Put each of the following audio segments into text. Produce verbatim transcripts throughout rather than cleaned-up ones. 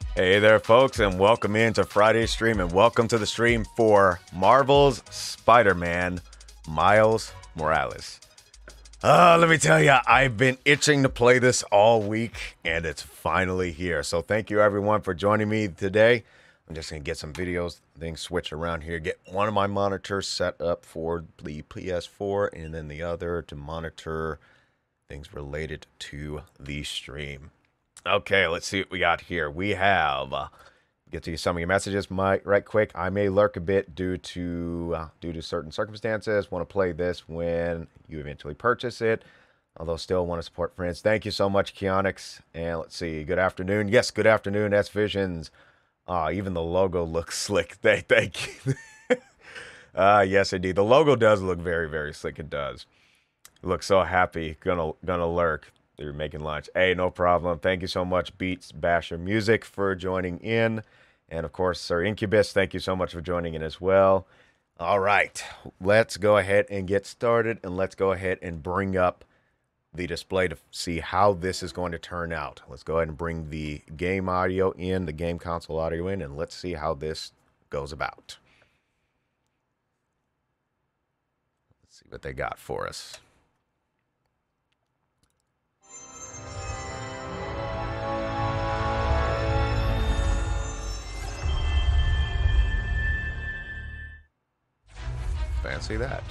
Hey there, folks, and welcome into Friday's stream, and welcome to the stream for Marvel's Spider-Man, Miles Morales. Uh, let me tell you, I've been itching to play this all week, and it's finally here. So thank you, everyone, for joining me today. I'm just going to get some videos, things switched around here, get one of my monitors set up for the P S four, and then the other to monitor things related to the stream. Okay, let's see what we got here. We have uh, get to some of your messages, Mike. Right quick, I may lurk a bit due to uh, due to certain circumstances. Want to play this when you eventually purchase it, although still want to support friends. Thank you so much, Keonix. And let's see. Good afternoon. Yes, good afternoon, S Visions. Uh, even the logo looks slick. Thank, thank you. uh, yes, indeed. The logo does look very, very slick. It does. Look so happy. Gonna gonna lurk. You're making lunch. Hey, no problem. Thank you so much, Beats Basher Music, for joining in. And, of course, Sir Incubus, thank you so much for joining in as well. All right. Let's go ahead and get started, and let's go ahead and bring up the display to see how this is going to turn out. Let's go ahead and bring the game audio in, the game console audio in, and let's see how this goes about. Let's see what they got for us. Fancy that.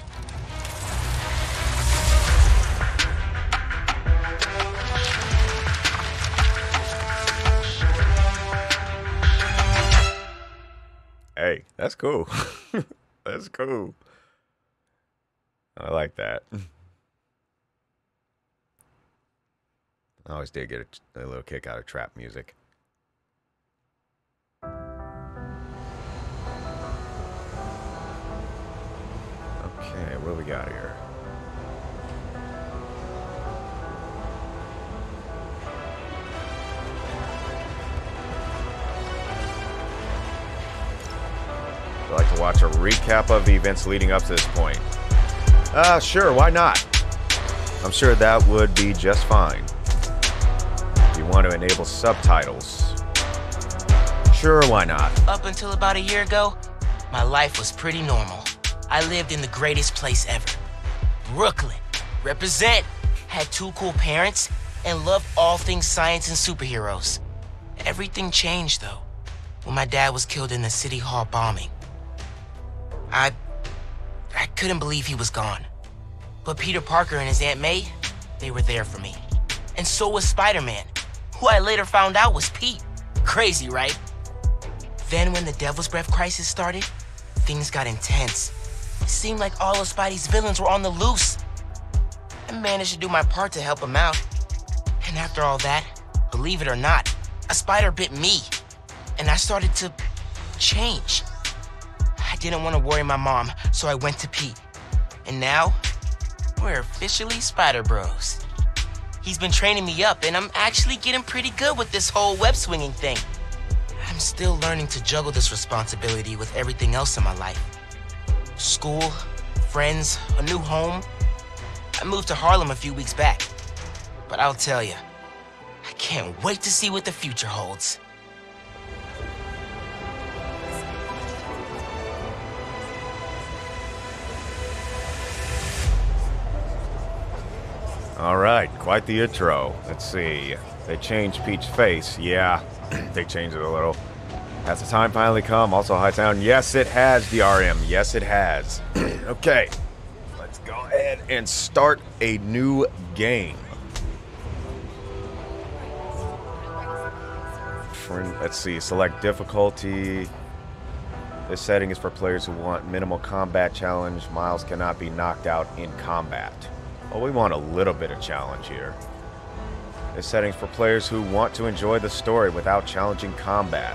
Hey, that's cool. That's cool. I like that. I always did get a, a little kick out of trap music. Okay, what do we got here? I'd like to watch a recap of the events leading up to this point. Uh, sure, why not? I'm sure that would be just fine. If you want to enable subtitles. Sure, why not? Up until about a year ago, my life was pretty normal. I lived in the greatest place ever. Brooklyn. Represent. Had two cool parents and loved all things science and superheroes. Everything changed, though, when my dad was killed in the City Hall bombing. I... I couldn't believe he was gone. But Peter Parker and his Aunt May, they were there for me. And so was Spider-Man, who I later found out was Pete. Crazy, right? Then when the Devil's Breath crisis started, things got intense. It seemed like all of Spidey's villains were on the loose. I managed to do my part to help him out. And after all that, believe it or not, a spider bit me. And I started to change. I didn't want to worry my mom, so I went to Pete. And now, we're officially Spider Bros. He's been training me up, and I'm actually getting pretty good with this whole web swinging thing. I'm still learning to juggle this responsibility with everything else in my life. School, friends, a new home. I moved to Harlem a few weeks back. But I'll tell you, I can't wait to see what the future holds. All right, quite the intro. Let's see. They changed Peach's face. Yeah, they changed it a little. Has the time finally come? Also, high sound. Yes, it has, D R M. Yes, it has. Okay, let's go ahead and start a new game. For, let's see. Select difficulty. This setting is for players who want minimal combat challenge. Miles cannot be knocked out in combat. Well, we want a little bit of challenge here. This setting is for players who want to enjoy the story without challenging combat.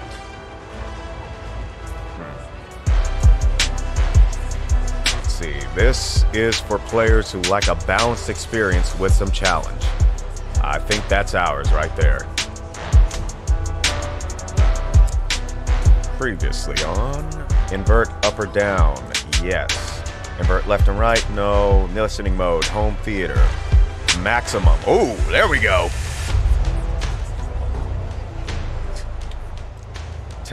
See, this is for players who like a balanced experience with some challenge. I think that's ours right there. Previously on invert up or down, yes. Invert left and right, no. Listening mode, home theater, maximum. Oh, there we go.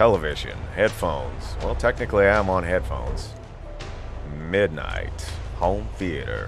television, headphones. Well, technically I am on headphones. Midnight, home theater.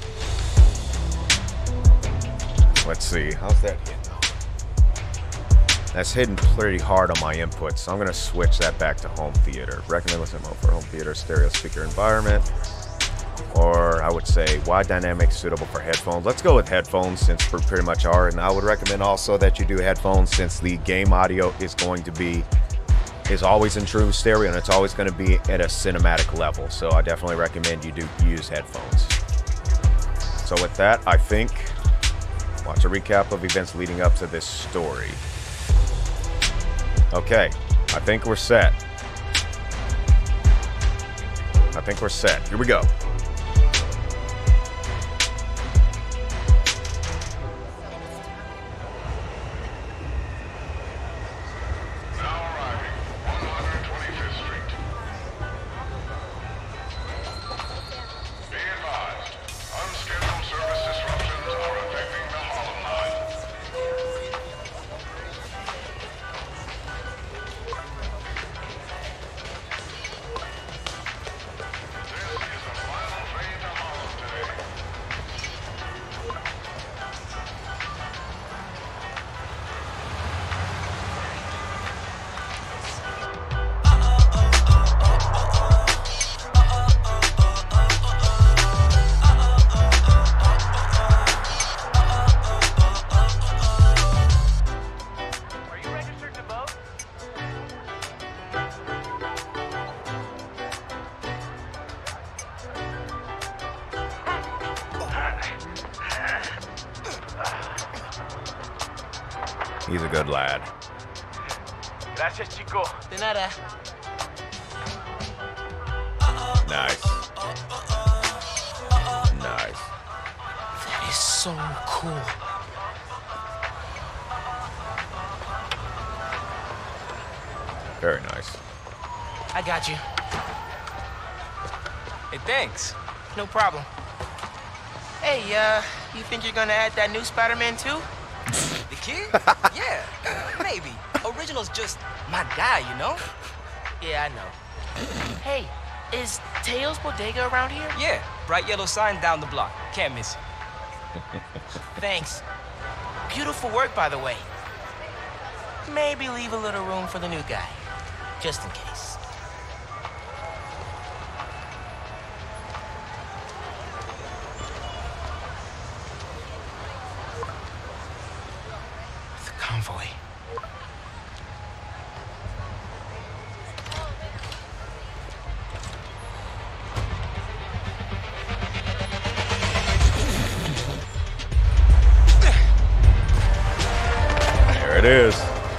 Let's see, how's that hitting? That's hitting pretty hard on my inputs, so I'm gonna switch that back to home theater. Recommend listening mode for home theater, stereo speaker environment. Or I would say wide dynamic suitable for headphones. Let's go with headphones since we pretty much are. And I would recommend also that you do headphones since the game audio is going to be, is always in true stereo and it's always going to be at a cinematic level. So I definitely recommend you do use headphones. So with that, I think, watch a recap of events leading up to this story. Okay, I think we're set. I think we're set. Here we go. He's a good lad. Gracias, chico. De nada. Nice. Nice. That is so cool. Very nice. I got you. Hey, thanks. No problem. Hey, uh, you think you're gonna add that new Spider-Man too? The kid? Yeah, maybe. Original's just my guy, you know? Yeah, I know. Hey, is Teo's Bodega around here? Yeah, bright yellow sign down the block. Can't miss it. Thanks. Beautiful work, by the way. Maybe leave a little room for the new guy, just in case. The convoy. There it is.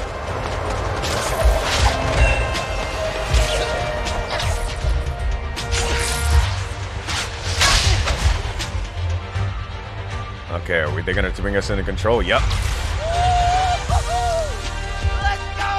Okay, are we they gonna bring us into control? Yep. Let's go!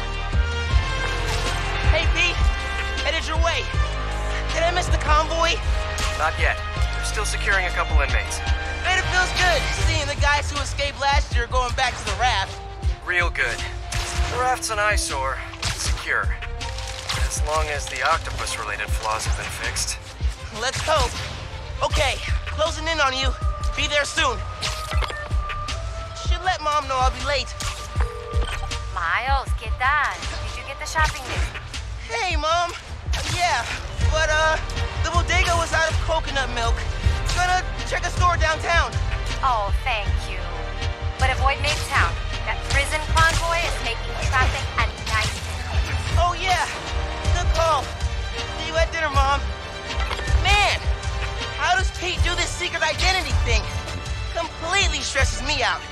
Hey, Pete. Headed your way. Did I miss the convoy? Not yet. They're still securing a couple inmates. Man, it feels good seeing the guys who escaped last year going back to the raft. Real good. The raft's an eyesore. It's secure. As long as the octopus-related flaws have been fixed. Let's hope. Okay, closing in on you. Be there soon. Should let Mom know I'll be late. Miles, ¿qué tal? Did you get the shopping list? Hey, Mom. Yeah, but, uh, the bodega was out of coconut milk. Gonna check a store downtown. Oh, thank you. But avoid Midtown. That prison convoy is making traffic a nightmare. Oh, yeah. Good call. See you at dinner, Mom. Man, how does Pete do this secret identity thing? Completely stresses me out.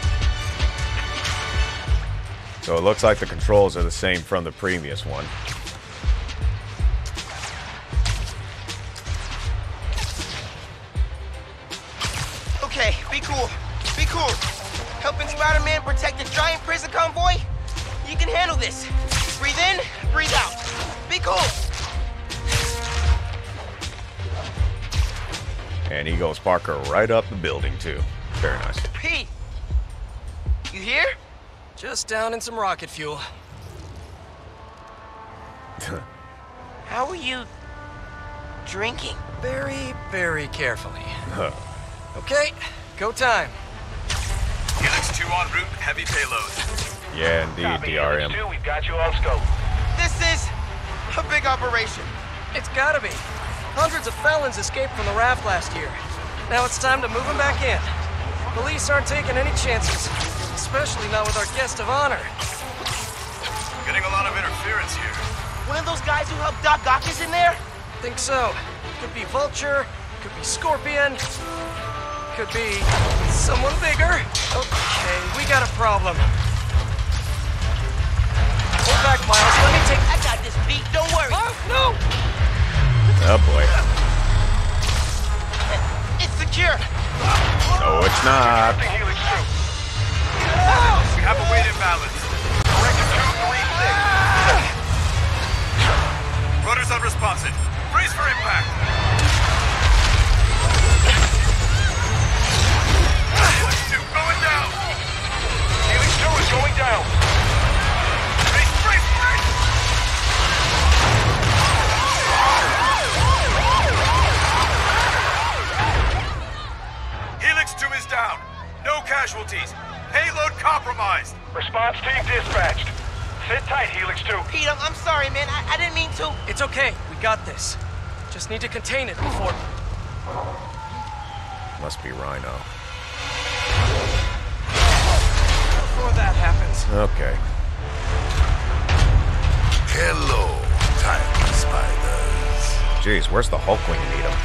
So it looks like the controls are the same from the previous one. Okay, be cool. Be cool. Helping Spider-Man protect a giant prison convoy? You can handle this. Breathe in, breathe out. Be cool. And he goes Parker right up the building too. Very nice. Pete, you here? Just down in some rocket fuel. How are you drinking? Very, very carefully. Huh. Okay, go time. Helix two en route, heavy payload. Yeah, indeed, D R M. Helix two, we've got you on scope. This is a big operation. It's gotta be. Hundreds of felons escaped from the raft last year. Now it's time to move them back in. Police aren't taking any chances, especially not with our guest of honor. Getting a lot of interference here. One of those guys who helped Doc Ock is in there? Think so. Could be Vulture, could be Scorpion, could be someone bigger. Okay, we got a problem. Hold back, Miles. Let me take... I got this, Pete. Don't worry. Oh, no! Oh boy. It's secure. No, it's not. The Helix two. We have a weight imbalance. Correction two three six. Rudder's unresponsive. Brace for impact. Helix two going down. Helix two is going down. Brace, brace, brace. Helix two is down. No casualties. Payload compromised. Response team dispatched. Sit tight, Helix two. Pete, I'm, I'm sorry, man. I, I didn't mean to. It's okay. We got this. Just need to contain it before... Must be Rhino. before that happens. Okay. Hello, tiny spiders. Jeez, where's the Hulk when you need him?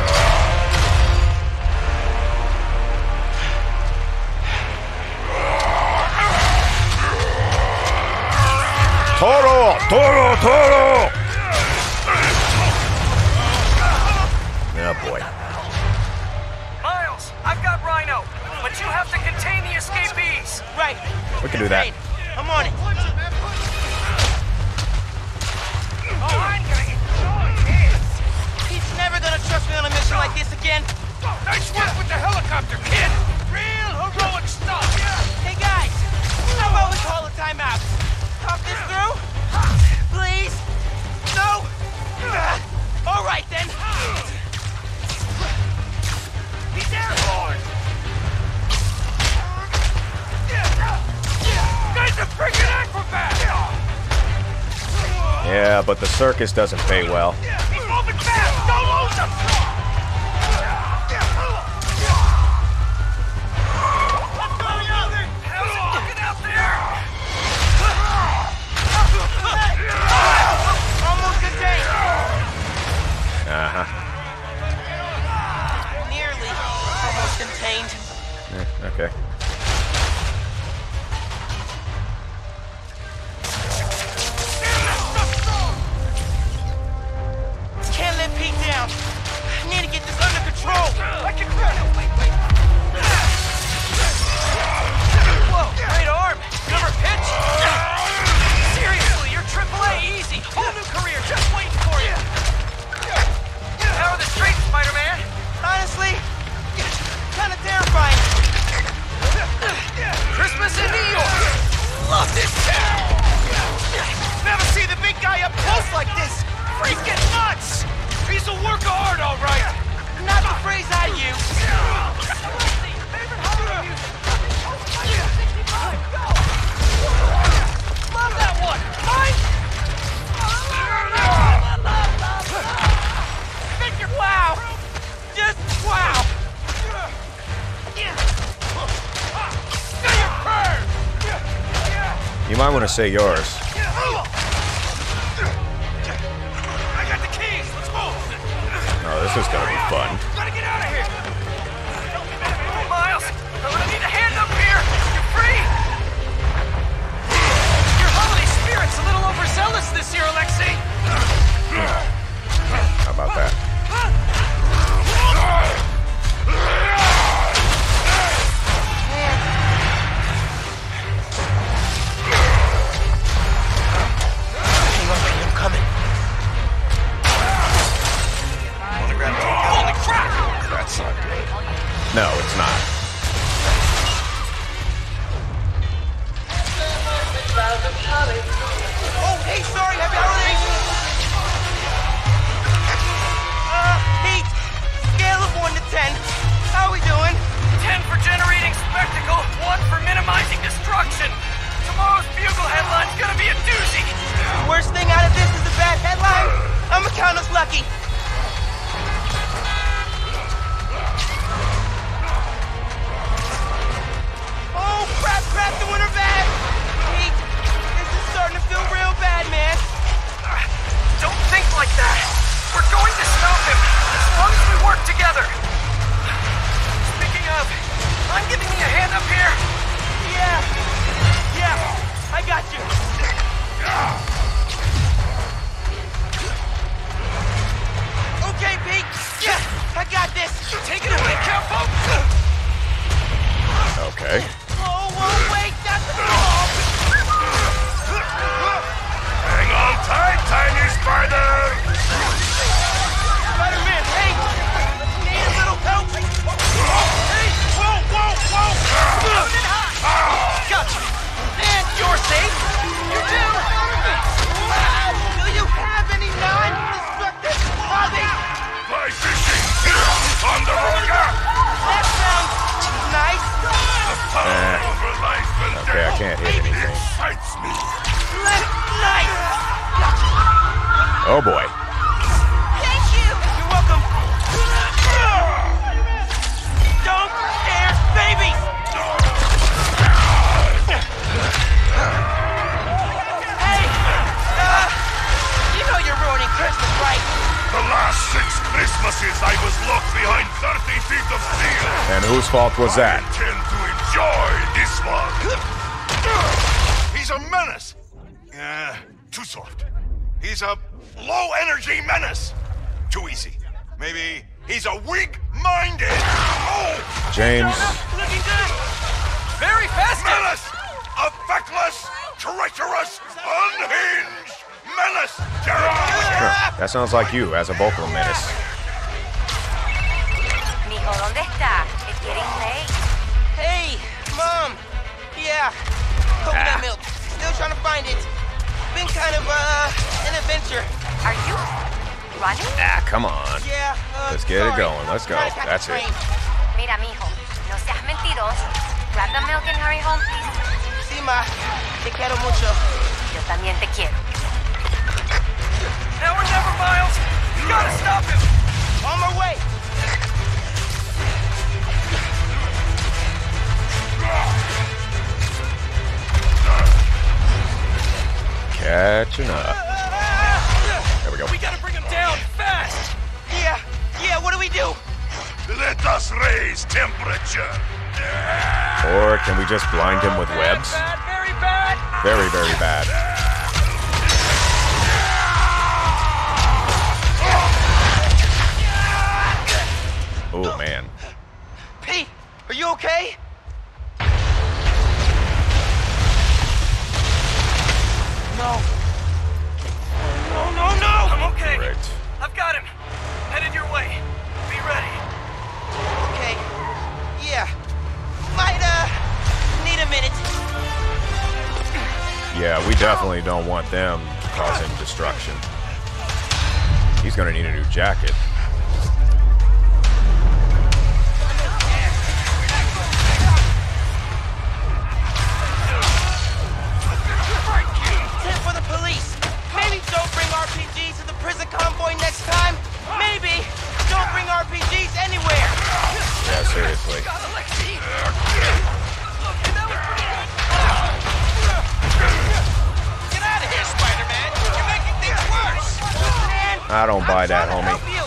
Toro! Toro! Toro! Oh boy. Miles, I've got Rhino, but you have to contain the escapees. Right. We can do that. I'm on it. Oh, I'm gonna enjoy this. He's never gonna trust me on a mission like this again. Nice work with the helicopter, kid. Real heroic stuff. Hey guys, how about we call a timeout? Talk this through? Please? No? All right then. He's airborne. Guy's a freaking acrobat. Yeah, but the circus doesn't pay well. He's moving fast. Don't lose him. Let's go, Alvie. How's it looking out there? Almost contained. Uh-huh. Nearly almost contained. Eh, okay. Can't let Pete down. I need to get this under control. I can grab it. Wait, wait. Whoa, great arm. You ever pitch? Seriously, you're triple A easy. Whole new career just waiting for you. How are the streets, Spider-Man? Honestly, kind of terrifying. Christmas in New York. Love this town. Never see the big guy up close like this. Freaking nuts. He's a work of art, all right. Not the phrase I use. Love that one. Mine. Wow. Just wow. You might want to say yours. I got the keys. Let's move. Oh, this is gonna be fun. Gotta get out of here. Miles, I'm gonna need a hand up here. You free? Your holiday spirit's a little overzealous this year, Alexei. How about that? I'm coming. Holy crap! That's not good. No, it's not. Oh, hey, sorry, happy holidays. Tomorrow's Bugle headline's gonna be a doozy! Worst thing out of this is a bad headline. I'ma count us lucky. Oh, crap, crap, the winter bad! Pete, this is starting to feel real bad, man. Don't think like that! We're going to stop him, as long as we work together! Speaking of, mind giving me a hand up here? Yeah, yeah, I got you. Okay, Pete, yeah, I got this. Take it away, Capo! Okay. Oh, whoa, wait, that's the ball! Hang on tight, tiny spider! Spider-Man, hey! Need a little help? Hey! Whoa, whoa, whoa! Gotcha! And you're safe! You do! Do you have any non-destructive hobbies? Fly fishing here on the rocker! That sounds nice! The power over life and Okay, I death can't hit anything. excites me. Nice! Oh boy. Thank you! You're welcome! Don't scare babies! Hey! Uh, you know you're ruining Christmas, right? The last six Christmases I was locked behind thirty feet of steel. And whose fault was I that? intend to enjoy this one. He's a menace. Uh, too soft. He's a low-energy menace. Too easy. Maybe he's a weak-minded. Oh! James. Looking good! Very festive! Menace! A feckless, treacherous, unhinged menace! Gerard! That sounds like you as a vocal menace. Mijo, ¿dónde está? It's getting late. Hey, Mom! Yeah, coconut Ah. milk. Still trying to find it. Been kind of, uh, an adventure. Are you running? Ah, come on. Yeah, uh, Let's get it sorry. going. Let's go. Trying to catch That's a it. train. Mira, mijo, no seas mentiroso. Grab the milk and hurry home, please. Sí, ma. Te quiero mucho. Yo también te quiero. Now or never, Miles! You gotta stop him! On my way. Catching up. There we go. We gotta bring him down, fast! Yeah, yeah, what do we do? Let us raise temperature. Or can we just blind him with webs? Bad, very bad! Very, very bad. Oh, man. Pete, are you okay? No. No, no, no! I'm okay. Great. I've got him. Headed your way. Be ready. Okay. Yeah. Might, uh, need a minute. Yeah, we definitely don't want them causing destruction. He's gonna need a new jacket. Tip for the police. Maybe don't bring R P Gs to the prison convoy next time. Maybe don't bring R P Gs anywhere. Yeah, seriously. Got Alexei! Look, that was pretty good! Get out of here, Spider-Man! You're making things worse! Man, I don't buy I'm that, trying to homie. help you.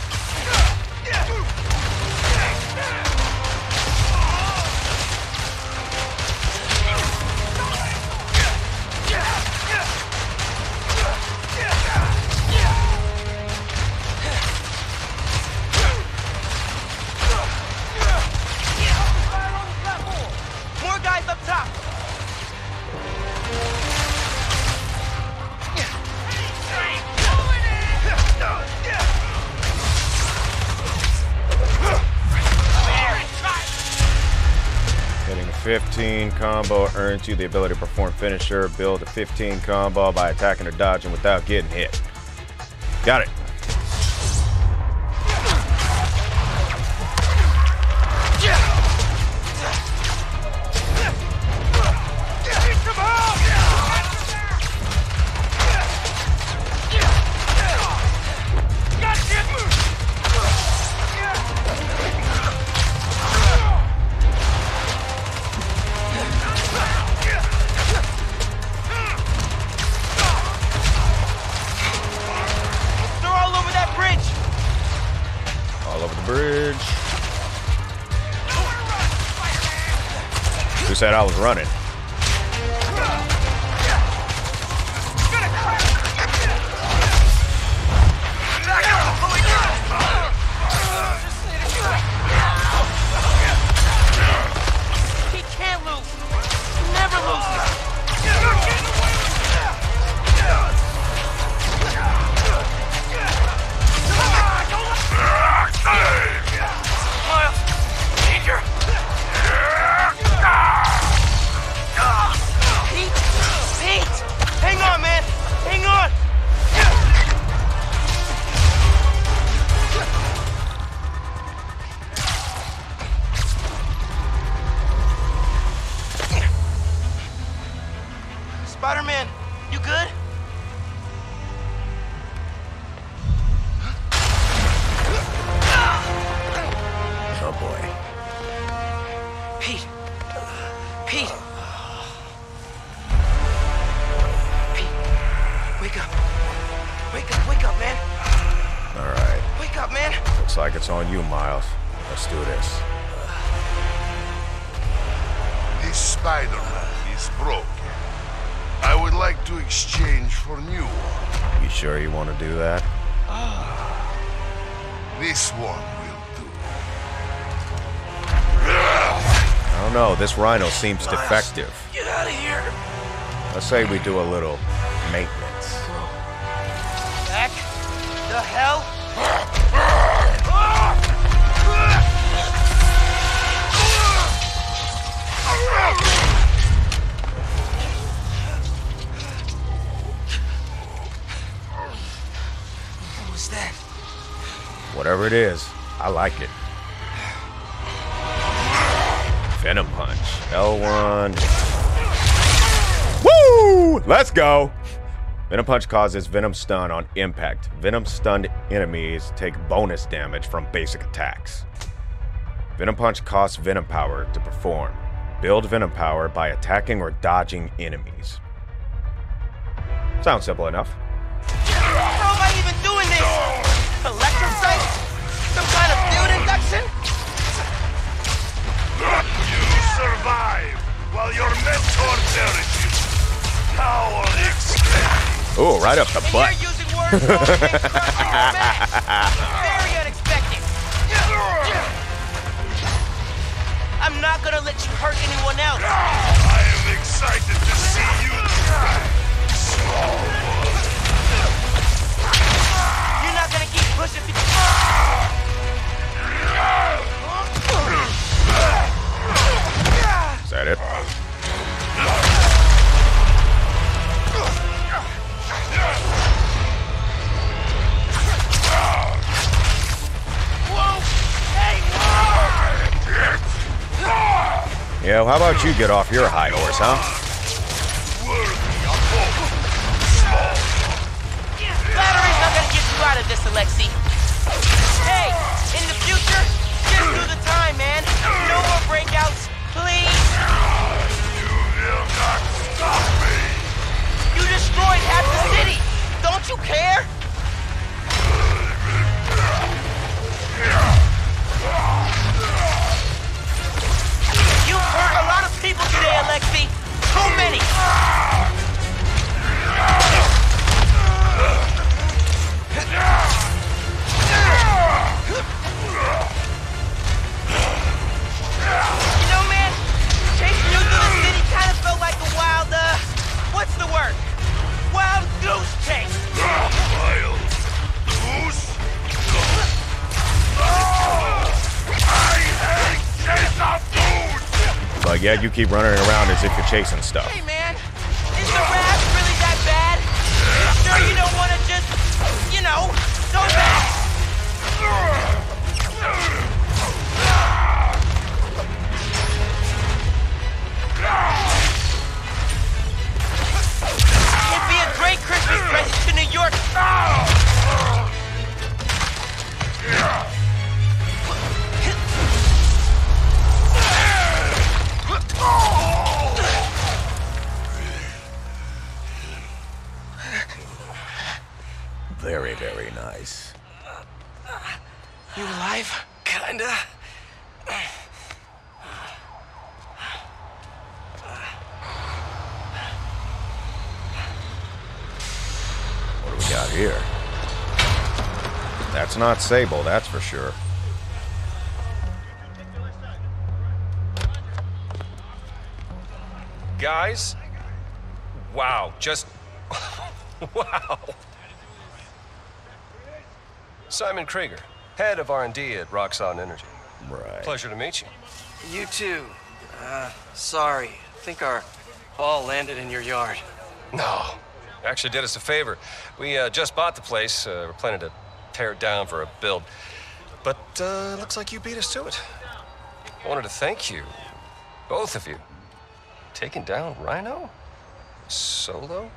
More guys up top. Hitting a fifteen combo earns you the ability to perform finisher. Build a fifteen combo by attacking or dodging without getting hit. Got it. Keep them high! the bridge. Who said I was running? He can't lose. He never loses. Miles, need your... Pete! Pete! Hang on, man! Hang on! Spider-Man, you good? Oh boy. Pete! Pete! Pete! Wake up! Wake up, wake up, man! All right. Wake up, man! Looks like it's on you, Miles. Let's do this. This Spider-Man is broken. I would like to exchange for new one. You sure you want to do that? This one will do. I don't know. This rhino seems defective. Get out of here! Let's say we do a little maintenance. Back the hell? What was that? Whatever it is, I like it. Venom Punch. L one. Woo! Let's go! Venom Punch causes Venom Stun on impact. Venom stunned enemies take bonus damage from basic attacks. Venom Punch costs Venom Power to perform. Build Venom Power by attacking or dodging enemies. Sounds simple enough. How am I even doing this? Electrocyte? Some kind of field induction? You survive while your mentor perishes. How unexpected. Ooh, right up the And butt. you're using words called and crushing your back. Very unexpected. I'm not gonna let you hurt anyone else. I am excited to see you try. Small one. You're not gonna keep pushing me. Is that it? Whoa! Hey, whoa! Yeah, well, how about you get off your high horse, huh? Battery's not gonna get you out of this, Alexi. Hey, in the future, just do the time, man. No more breakouts, please. You will not stop me. You destroyed half the city. Don't you care? You hurt a lot of people today, Alexi. Too many. You know, man, chasing you through the city kind of felt like a wild, uh, what's the word? Wild goose chase. Wild goose? Oh, I hate chase of food. But yeah, you keep running around as if you're chasing stuff. Hey, man, is the raft really that bad? Sure you don't want to just, you know, go back? It'd be a great Christmas present to New York. Very, very nice. kinda. What do we got here? That's not Sable, that's for sure. Guys, wow, just wow. Simon Krieger, head of R and D at Roxxon Energy. Right. Pleasure to meet you. You too. Uh, sorry. I think our ball landed in your yard. No, actually did us a favor. We uh, just bought the place. Uh, we're planning to tear it down for a build. But uh, looks like you beat us to it. I wanted to thank you, both of you. Taking down Rhino? Solo?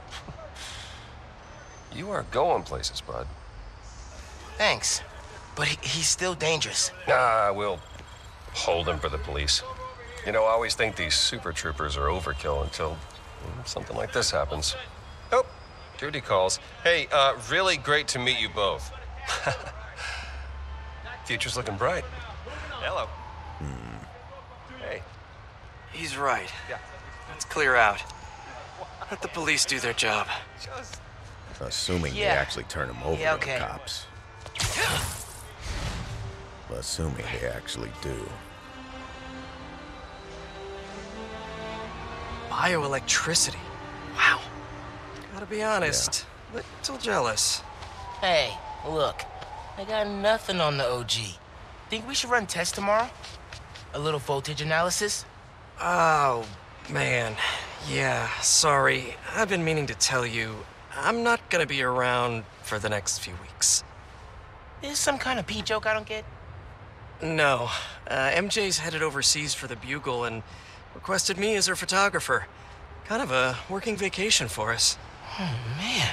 You are going places, bud. Thanks. But he, he's still dangerous. Ah, we'll hold him for the police. You know, I always think these super troopers are overkill until mm, something like this happens. Oh, duty calls. Hey, uh, really great to meet you both. Future's looking bright. Hello. Hey. He's right. Yeah. Let's clear out. Let the police do their job. Just... Assuming Yeah. they actually turn him over Yeah, to okay. the cops. Assuming they actually do. Bioelectricity. Wow. Gotta be honest. Little jealous. Hey, look. I got nothing on the O G. Think we should run tests tomorrow? A little voltage analysis? Oh, man. Yeah, sorry. I've been meaning to tell you, I'm not gonna be around for the next few weeks. Is some kind of pee joke I don't get? No. Uh, M J's headed overseas for the Bugle and requested me as her photographer. Kind of a working vacation for us. Oh, man.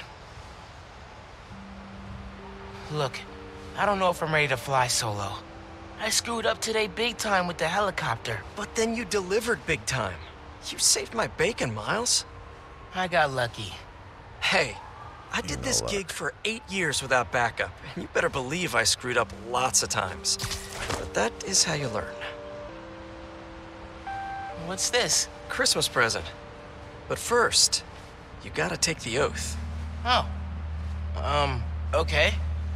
Look, I don't know if I'm ready to fly solo. I screwed up today big time with the helicopter. But then you delivered big time. You saved my bacon, Miles. I got lucky. Hey, I did this luck. gig for eight years without backup, and you better believe I screwed up lots of times. But that is how you learn. What's this? Christmas present. But first, you gotta take the oath. Oh. Um, okay.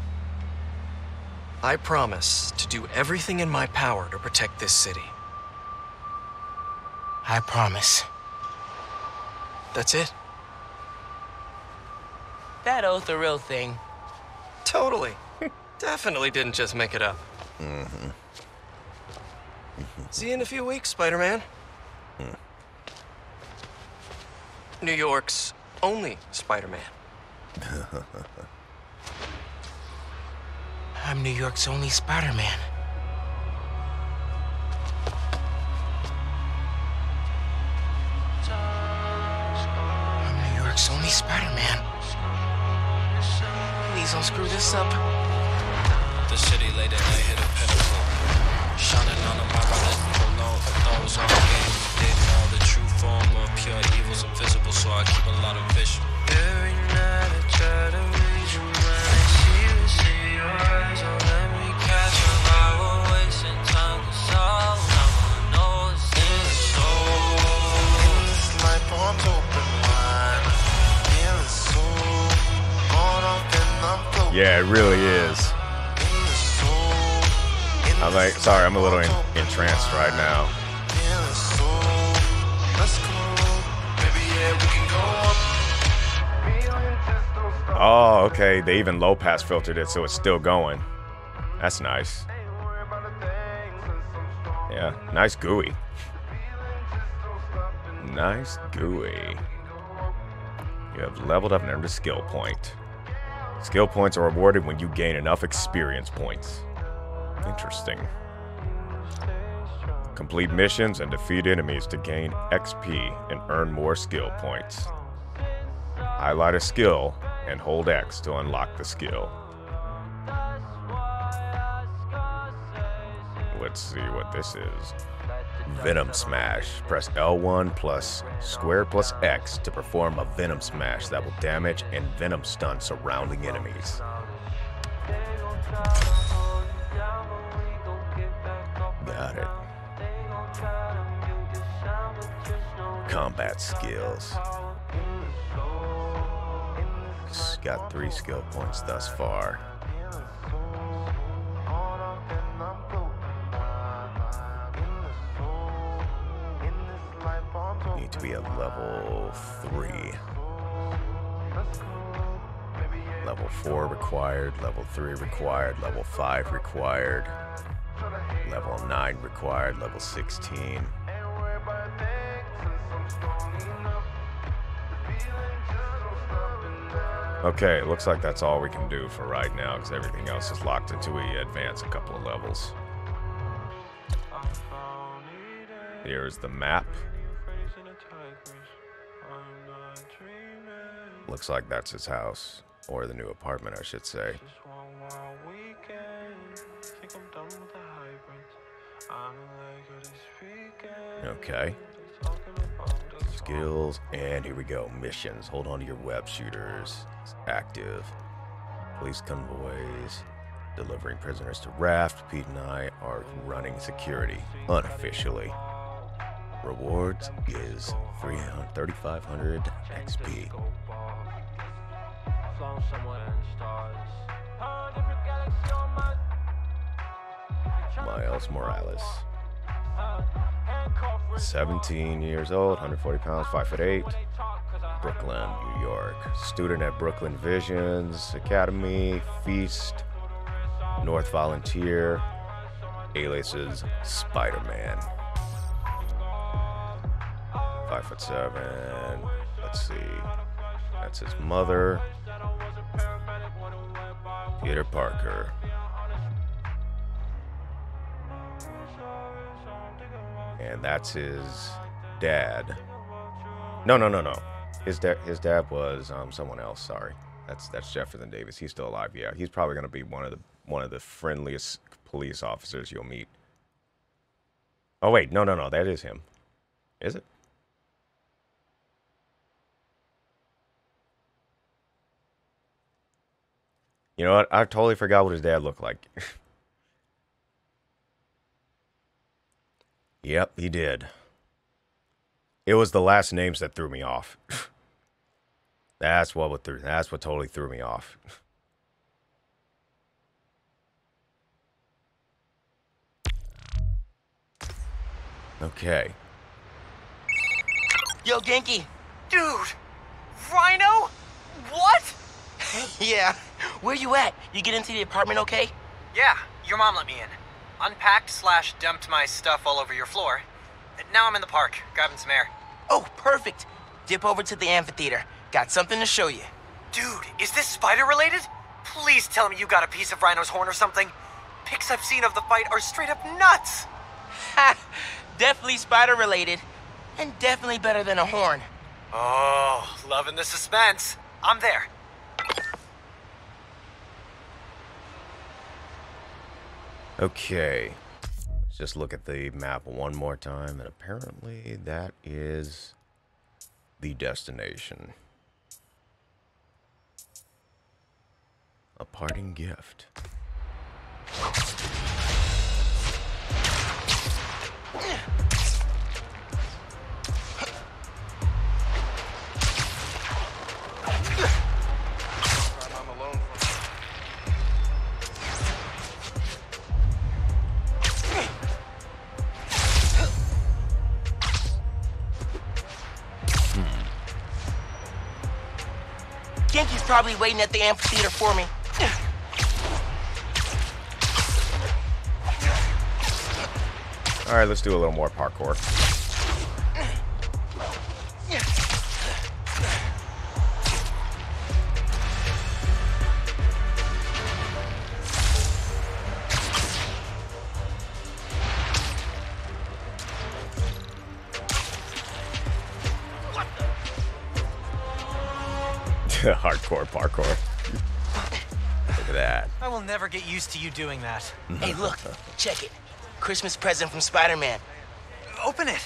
I promise to do everything in my power to protect this city. I promise. That's it. That oath a real thing. Totally. Definitely didn't just make it up. Mm-hmm. See you in a few weeks, Spider-Man. Mm. New York's only Spider-Man. I'm New York's only Spider-Man. I'm New York's only Spider-Man. Please don't screw this up. The city late at night hit a pinnacle. Shining on a mirror, let people know if those on the game. Didn't know the true form of pure evil's invisible, so I keep a lot of vision. Every night I try to read your mind. See what's in your eyes, don't let me catch you. I will wasting time, cause all I wanna know is in the soul. It's like arms open wide. In the soul. Caught up in the flow. Yeah, it really is. I'm like, sorry, I'm a little in, entranced right now. Oh, okay. They even low pass filtered it, so it's still going. That's nice. Yeah, nice gooey. Nice gooey. You have leveled up and earned a skill point. Skill points are awarded when you gain enough experience points. Interesting. Complete missions and defeat enemies to gain X P and earn more skill points. Highlight a skill and hold X to unlock the skill. Let's see what this is. Venom Smash. Press L one plus square plus X to perform a Venom Smash that will damage and Venom stun surrounding enemies. got it. Combat skills. Got three skill points thus far. Need to be a level three. Level four required, level three required, level five required, level nine required, level sixteen. Okay, looks like that's all we can do for right now because everything else is locked until we advance a couple of levels. Here's the map. Looks like that's his house, or the new apartment, I should say. Okay. Skills, and here we go. Missions. Hold on to your web shooters. It's active. Police convoys. Delivering prisoners to Raft. Pete and I are running security, unofficially. Rewards is thirty-five hundred X P. Miles Morales. seventeen years old, one hundred forty pounds, five foot eight. Brooklyn, New York. Student at Brooklyn Visions Academy, Feast, North Volunteer. Aliases Spider-Man. Five foot seven. Let's see. That's his mother. Peter Parker. And that's his dad. No, no, no, no. His dad, his dad was um, someone else. Sorry, that's that's Jefferson Davis. He's still alive. Yeah, he's probably gonna be one of the one of the friendliest police officers you'll meet. Oh wait, no, no, no. That is him. Is it? You know what? I totally forgot what his dad looked like. Yep, he did. It was the last names that threw me off. That's what threw. That's what totally threw me off. Okay. Yo, Genki. Dude! Rhino? What? Yeah. Where you at? You get into the apartment okay? Yeah, your mom let me in. Unpacked slash dumped my stuff all over your floor. Now I'm in the park, grabbing some air. Oh, perfect. Dip over to the amphitheater. Got something to show you. Dude, is this spider related? Please tell me you got a piece of Rhino's horn or something. Pics I've seen of the fight are straight up nuts. Ha! Definitely spider related. And definitely better than a horn. Oh, loving the suspense. I'm there. Okay. Let's just look at the map one more time, and apparently that is the destination. A parting gift. Genki's probably waiting at the amphitheater for me. All right, let's do a little more parkour. Hardcore parkour. Look at that. I will never get used to you doing that. Hey, look. Check it. Christmas present from Spider-Man. Open it.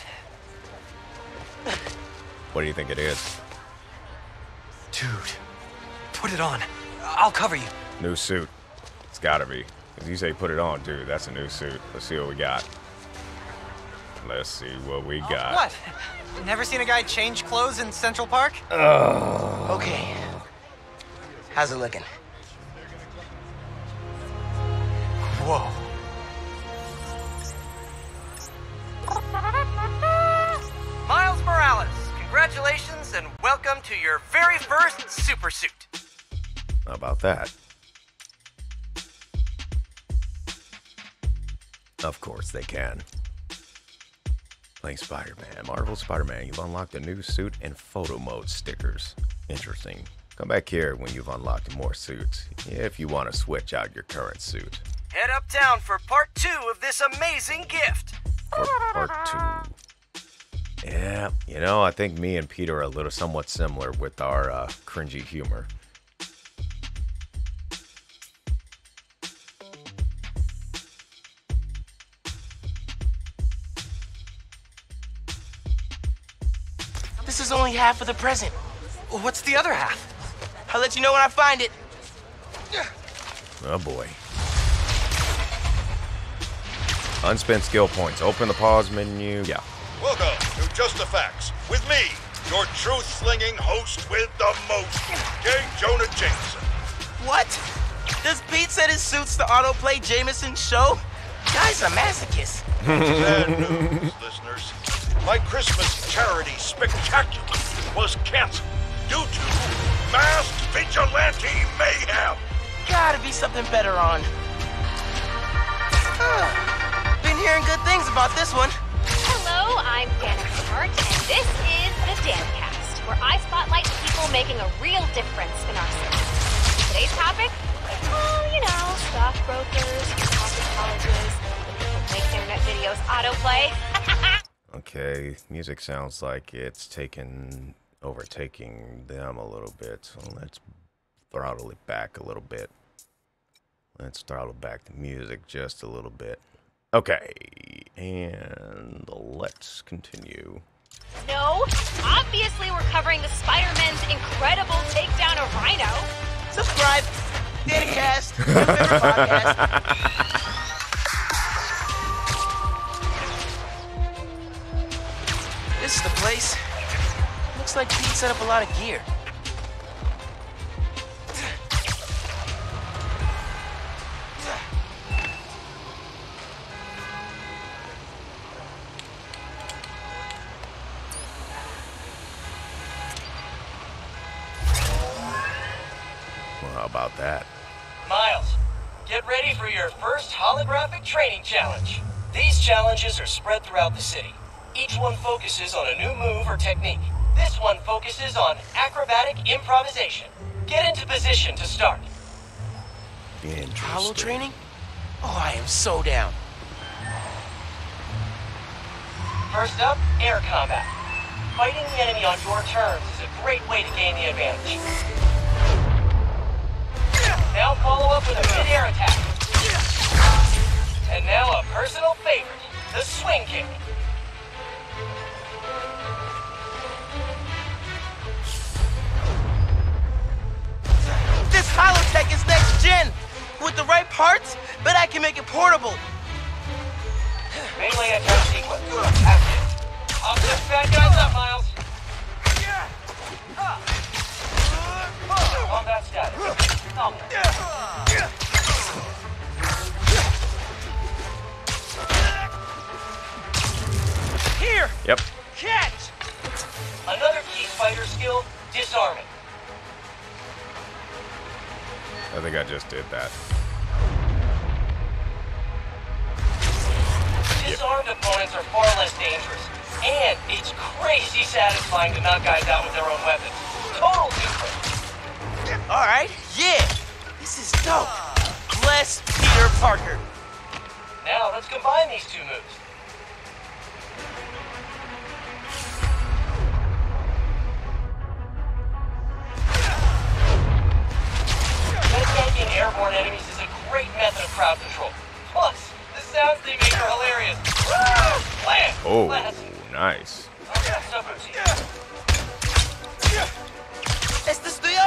What do you think it is? Dude, put it on. I'll cover you. New suit. It's gotta be. If you say put it on, dude, that's a new suit. Let's see what we got. Let's see what we got. What? Never seen a guy change clothes in Central Park? Oh. Okay. How's it looking? Whoa. Miles Morales, congratulations and welcome to your very first super suit. How about that? Of course they can. Playing Spider-Man, Marvel Spider-Man, you've unlocked a new suit and photo mode stickers. Interesting. Come back here when you've unlocked more suits, if you want to switch out your current suit. Head uptown for part two of this amazing gift. For part two. Yeah, you know, I think me and Peter are a little somewhat similar with our uh, cringy humor. This is only half of the present. What's the other half? I'll let you know when I find it. Oh boy. Unspent skill points. Open the pause menu. Yeah. Welcome to Just the Facts with me, your truth-slinging host with the most, J. Jonah Jameson. What? Does Pete set his suits to autoplay Jameson's show? Guy's a masochist. Bad news, listeners. My Christmas charity spectacular was canceled due to masked vigilante mayhem. Gotta be something better on. Huh. Been hearing good things about this one. Hello, I'm Dana Smart, and this is the DanCast, where I spotlight the people making a real difference in our city. Today's topic? Well, you know, stockbrokers, coffee colleges, the people who make internet videos autoplay. Okay, music sounds like it's taken, overtaking them a little bit, so let's throttle it back a little bit. Let's throttle back the music just a little bit. Okay, and let's continue. No, obviously we're covering the Spider-Man's incredible takedown of Rhino. Subscribe. DanCast. Your favorite podcast. This is the place. Looks like Pete set up a lot of gear. Well, how about that? Miles, get ready for your first holographic training challenge. These challenges are spread throughout the city. Each one focuses on a new move or technique. This one focuses on acrobatic improvisation. Get into position to start. Hollow training? Oh, I am so down. First up, air combat. Fighting the enemy on your terms is a great way to gain the advantage. Now follow up with a mid-air attack. And now a personal favorite, the swing kick. This holotech is next gen. With the right parts, bet I can make it portable. Melee attack sequence. Active. I'll lift bad guys up, Miles. Combat status. Here! Yep. Catch! Another key fighter skill, disarming. I think I just did that. Disarmed opponents are far less dangerous. And it's crazy satisfying to knock guys out with their own weapons. Total difference. Alright, yeah. This is dope. Bless Peter Parker. Now let's combine these two moves. Attacking airborne enemies is a great method of crowd control. Plus, the sounds they make are hilarious. Woo! Land! Oh, Blast. nice. Okay, subroutine. ¿Esto es tuyo?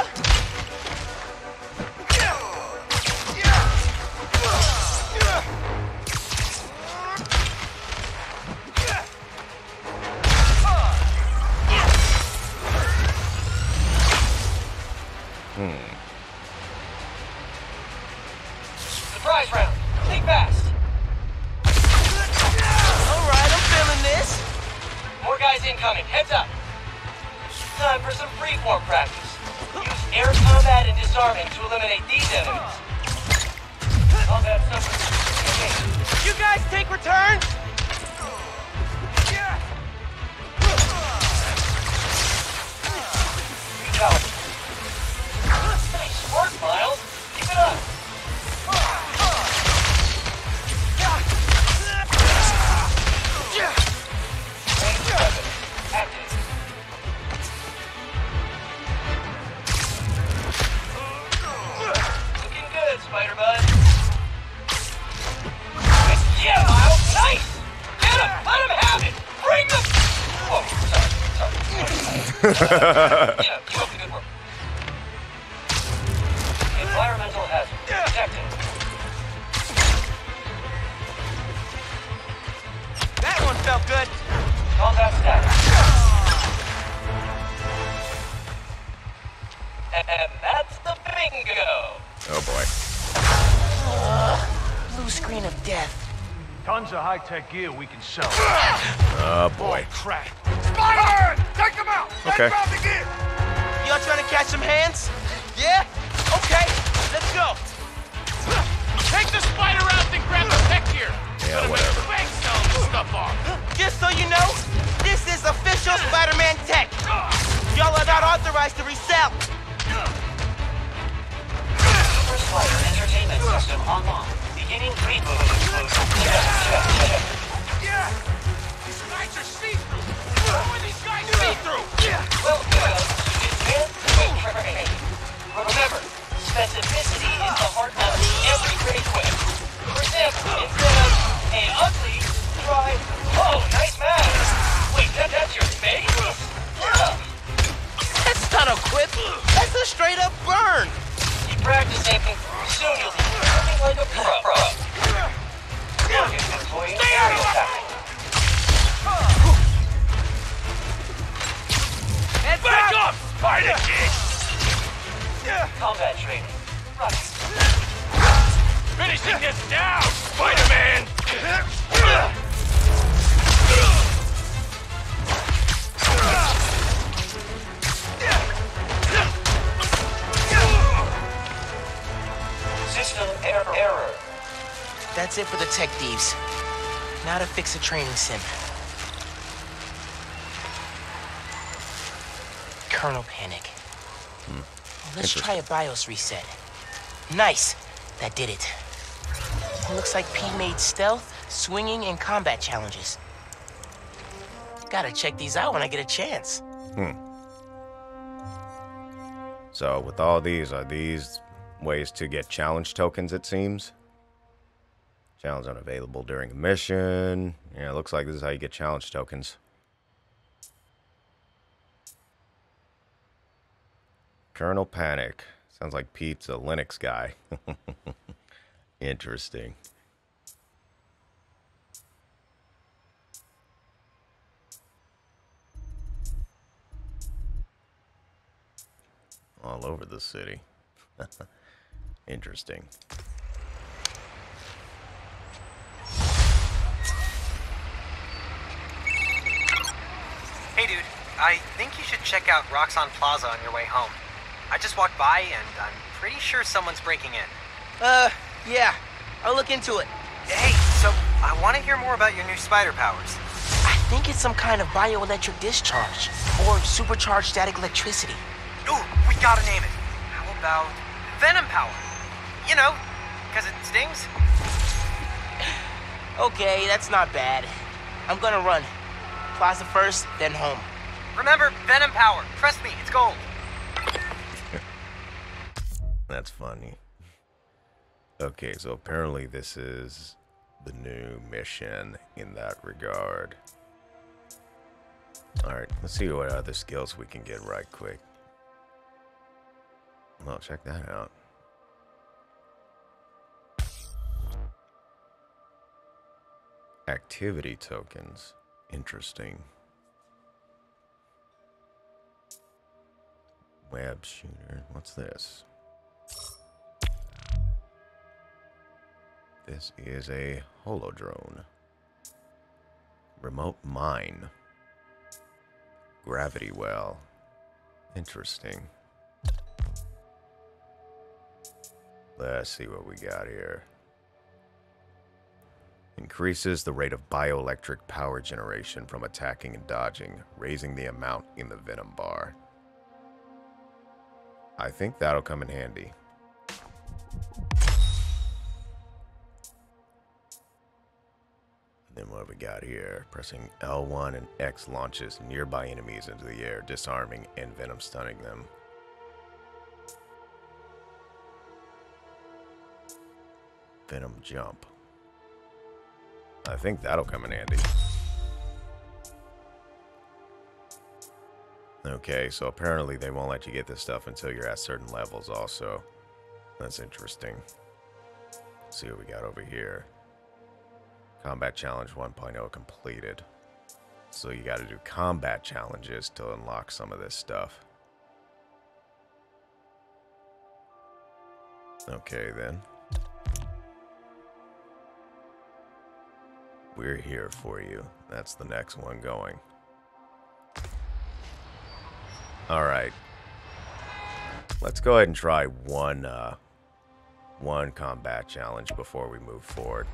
incoming. Heads up. Time for some freeform practice. Use air combat and disarming to eliminate these enemies. Combat suffers. You guys take returns? Nice work, Miles. Keep it up. Range weapon active. Looking good, Spider-Bud. Yeah, Miles, nice! Get him! Let him have it! Bring them! Oh, sorry, sorry. Yeah, keep up the good work. Environmental hazard detected. That one felt good. Combat status. And that's the bingo! Oh boy. Blue screen of death. Tons of high-tech gear we can sell. Oh boy. Crap. Spider-Man! Take him out! Okay. Take out the gear! Y'all trying to catch some hands? Yeah? Okay, let's go. Take the spider out and grab the tech gear. Yeah, Gonna whatever. make bank selling this stuff off. Just so you know, this is official Spider-Man tech. Y'all are not authorized to resell. Super Spider Entertainment System online. Beginning reboot. Check, check, check. Yeah! These guys are see-through. How are these guys see-through? Welcome to Advanced Training. Remember, specificity is the heart of every great quiz. For example, instead of an ugly, try, oh, nice mask. Wait, that, that's your face? Yeah. That's not a quip. That's a straight-up burn. Keep practicing. Soon you'll be looking like a pro. pro. Target employee aerial tactic. Heads Back up. up, Spider Kid! Combat training. Right. Finishing this now, Spider-Man! System error. error. That's it for the tech thieves. Now to fix a training sim. Kernel panic. Let's try a BIOS reset. Nice. That did it. Looks like P made stealth, swinging, and combat challenges. Gotta check these out when I get a chance. Hmm. So with all these, are these ways to get challenge tokens, it seems? Challenge unavailable during a mission. Yeah, it looks like this is how you get challenge tokens. Kernel Panic. Sounds like Pete's a Linux guy. Interesting. All over the city. Interesting. Hey dude, I think you should check out Roxxon Plaza on your way home. I just walked by and I'm pretty sure someone's breaking in. Uh, yeah. I'll look into it. Hey, so I want to hear more about your new spider powers. I think it's some kind of bioelectric discharge. Or supercharged static electricity. Ooh, we gotta name it. How about Venom Power? You know, because it stings. Okay, that's not bad. I'm gonna run. Plaza first, then home. Remember, Venom Power. Trust me, it's gold. That's funny. Okay, so apparently this is the new mission in that regard. Alright, let's see what other skills we can get right quick. Well, check that out. Activity tokens. Interesting. Web shooter. What's this? This is a holodrone. Remote mine. Gravity well. Interesting. Let's see what we got here. Increases the rate of bioelectric power generation from attacking and dodging, raising the amount in the venom bar. I think that'll come in handy. Then what have we got here? Pressing L one and X launches nearby enemies into the air, disarming and venom stunning them. Venom jump. I think that'll come in handy. Okay, so apparently they won't let you get this stuff until you're at certain levels also. That's interesting. Let's see what we got over here. Combat Challenge one point oh completed. So you got to do combat challenges to unlock some of this stuff. Okay then. We're here for you. That's the next one going. Alright. Let's go ahead and try one, uh, one combat challenge before we move forward.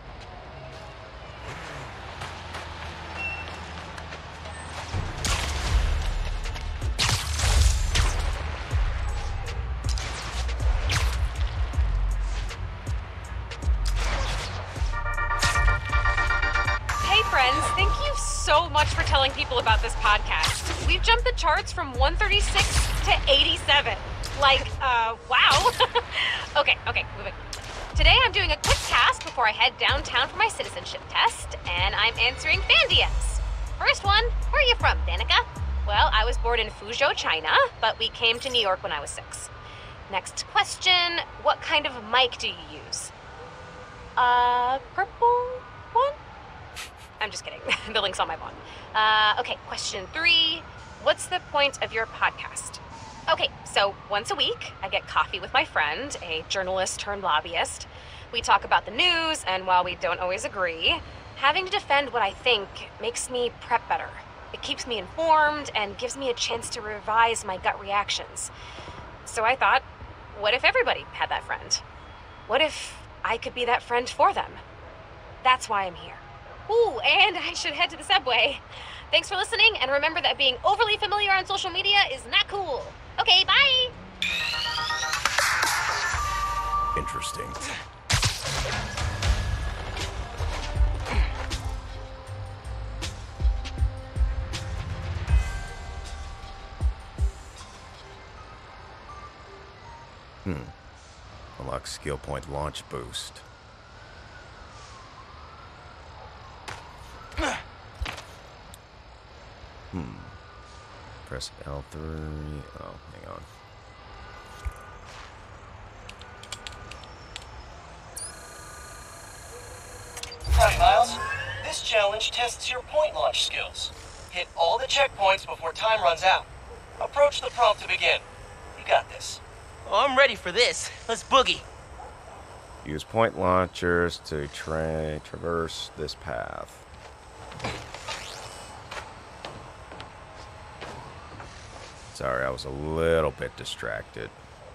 So much for telling people about this podcast. We've jumped the charts from one thirty-six to eighty-seven. Like, uh, wow. okay, okay, moving. Today I'm doing a quick task before I head downtown for my citizenship test, and I'm answering fan D Ms. First one, where are you from, Danica? Well, I was born in Fuzhou, China, but we came to New York when I was six. Next question, what kind of mic do you use? Uh, purple one? I'm just kidding. The link's on my blog. Uh, okay, question three. What's the point of your podcast? Okay, so once a week, I get coffee with my friend, a journalist turned lobbyist. We talk about the news, and while we don't always agree, having to defend what I think makes me prep better. It keeps me informed and gives me a chance to revise my gut reactions. So I thought, what if everybody had that friend? What if I could be that friend for them? That's why I'm here. Ooh, and I should head to the subway. Thanks for listening, and remember that being overly familiar on social media is not cool. Okay, bye! Interesting. Hmm. Unlock skill point launch boost. Hmm. Press L three. Oh, hang on. Hi, Miles. This challenge tests your point launch skills. Hit all the checkpoints before time runs out. Approach the prompt to begin. You got this. Oh, I'm ready for this. Let's boogie. Use point launchers to tra traverse this path. Sorry, I was a little bit distracted.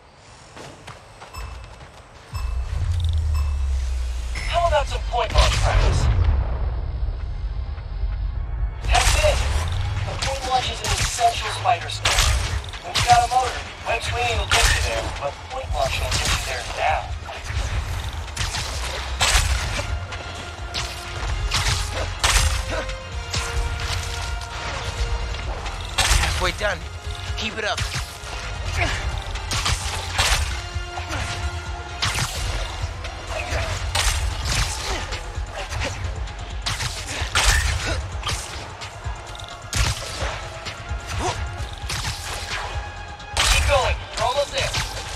How about some point launch practice? That's it! The point launch is an essential spider skill. When you got a motor, web swinging will get you there, but point launching will get you there now. Halfway done. Keep it up. Keep going. You're almost there.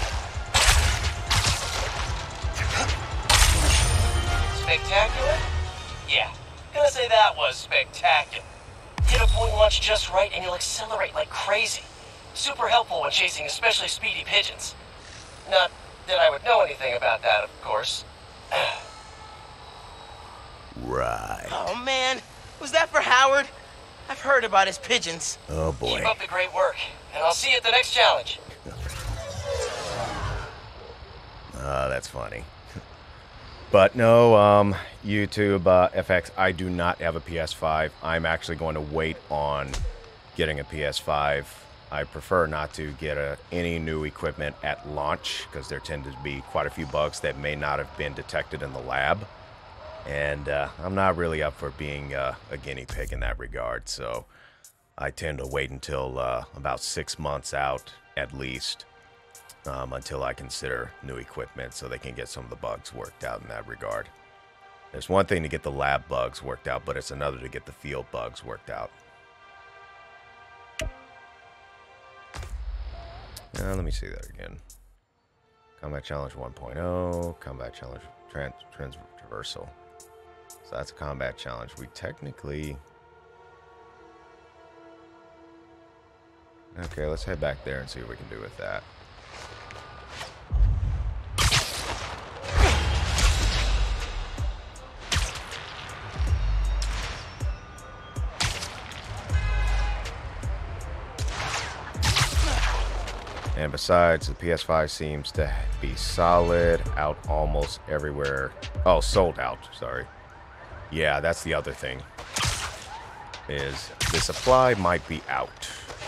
Spectacular? Yeah. Gonna say that was spectacular. Hit a point launch just right and you'll accelerate like crazy. Super helpful when chasing especially speedy pigeons. Not that I would know anything about that, of course. Right. Oh man, was that for Howard? I've heard about his pigeons. Oh boy. Keep up the great work, and I'll see you at the next challenge. Ah, uh, that's funny. But no, um, YouTube, uh, F X, I do not have a P S five. I'm actually going to wait on getting a P S five. I prefer not to get a, any new equipment at launch because there tend to be quite a few bugs that may not have been detected in the lab. And uh, I'm not really up for being uh, a guinea pig in that regard, so I tend to wait until uh, about six months out at least um, until I consider new equipment so they can get some of the bugs worked out in that regard. There's one thing to get the lab bugs worked out, but it's another to get the field bugs worked out. Uh, let me see that again. Combat Challenge one point oh, Combat Challenge trans trans Traversal. So that's a combat challenge. We technically... Okay, let's head back there and see what we can do with that. And besides, the P S five seems to be solid, out almost everywhere. Oh, sold out, sorry. Yeah, that's the other thing, is the supply might be out.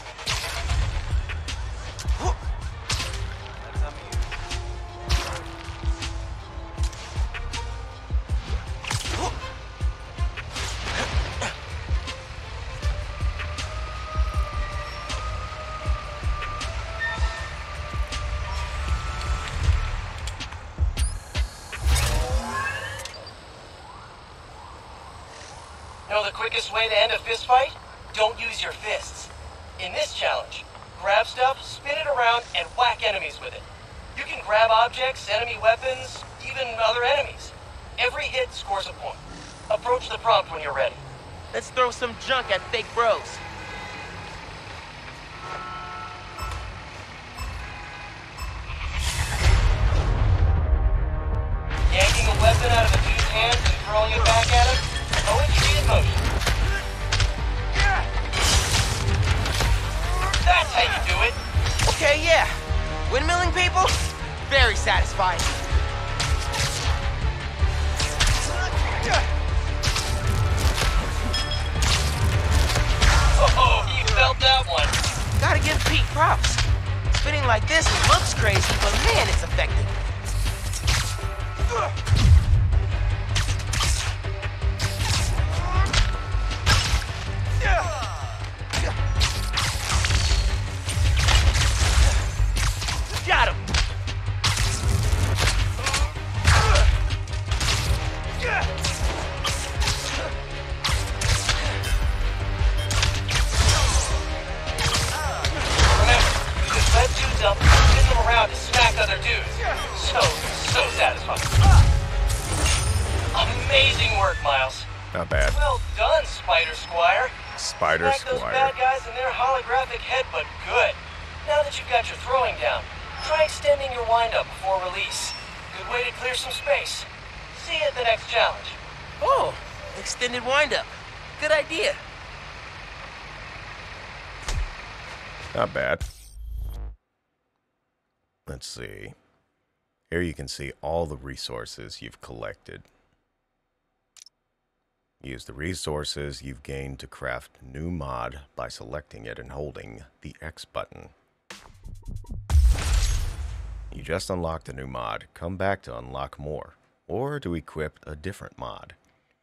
Know the quickest way to end a fist fight? Don't use your fists. In this challenge, grab stuff, spin it around, and whack enemies with it. You can grab objects, enemy weapons, even other enemies. Every hit scores a point. Approach the prompt when you're ready. Let's throw some junk at fake bros. Yanking a weapon out of a dude's hands and throwing it back at him? O M G in motion. That's how you do it. Okay, yeah. Windmilling people? Very satisfying. Oh, you felt that one. Gotta give Pete props. Spinning like this looks crazy, but man, it's effective. Got him! Remember, you just let dudes up and spin them around to smack other dudes. So, so satisfying. Amazing work, Miles. Not bad. Well done, Spider Squire. Spider Smack those Squire. bad guys in their holographic head, but good. Now that you've got your throwing down, try extending your windup before release. Good way to clear some space. See you at the next challenge. Oh, extended windup. Good idea. Not bad. Let's see. Here you can see all the resources you've collected. Use the resources you've gained to craft new mod by selecting it and holding the X button. You just unlocked a new mod. Come back to unlock more, or to equip a different mod.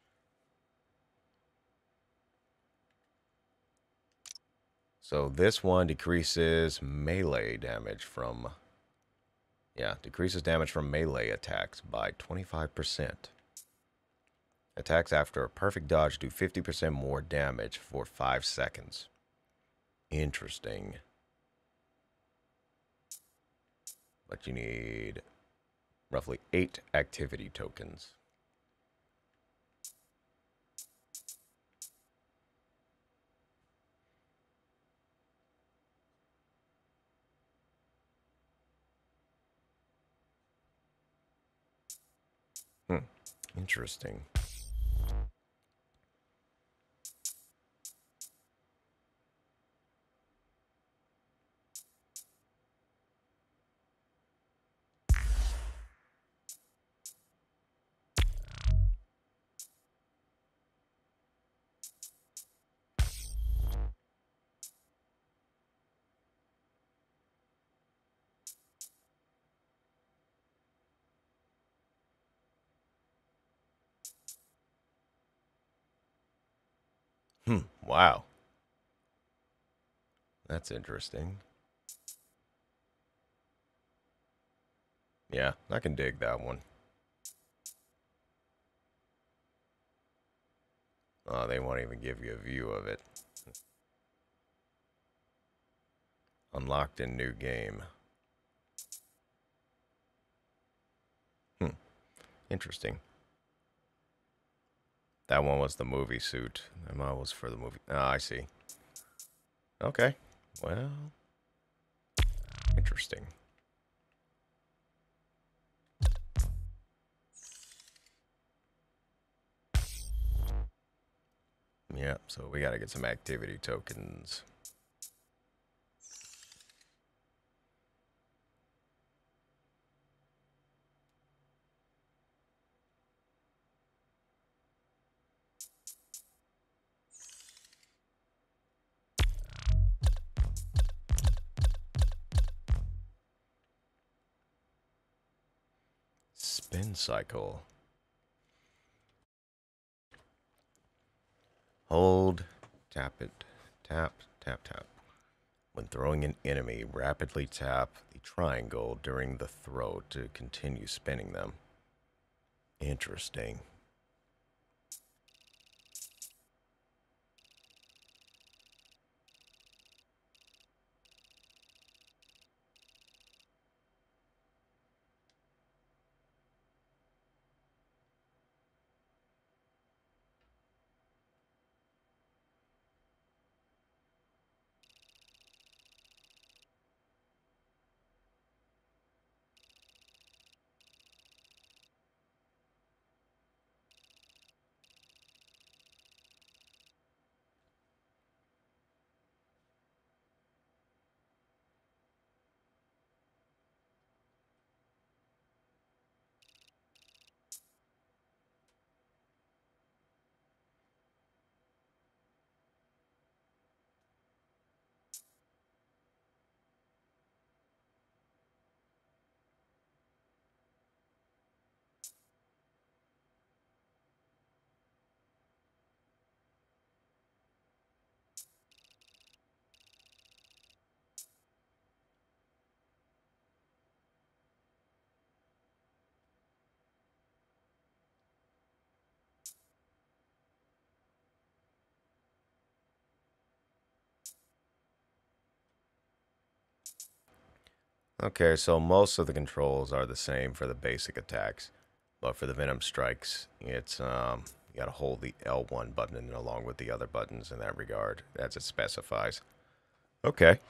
So this one decreases melee damage from... Yeah, decreases damage from melee attacks by twenty-five percent. Attacks after a perfect dodge do fifty percent more damage for five seconds. Interesting. But you need roughly eight activity tokens. Hmm, interesting. Wow. That's interesting. Yeah, I can dig that one. Oh, they won't even give you a view of it. Unlocked in new game. Hmm. Interesting. That one was the movie suit. That one was for the movie. Oh, I see. Okay. Well. Interesting. Yeah, so we gotta get some activity tokens. Spin cycle. Hold, tap it, tap, tap, tap. When throwing an enemy, rapidly tap the triangle during the throw to continue spinning them. Interesting. Okay, so most of the controls are the same for the basic attacks, but for the Venom strikes, it's um you gotta hold the L one button along with the other buttons in that regard, as it specifies. Okay.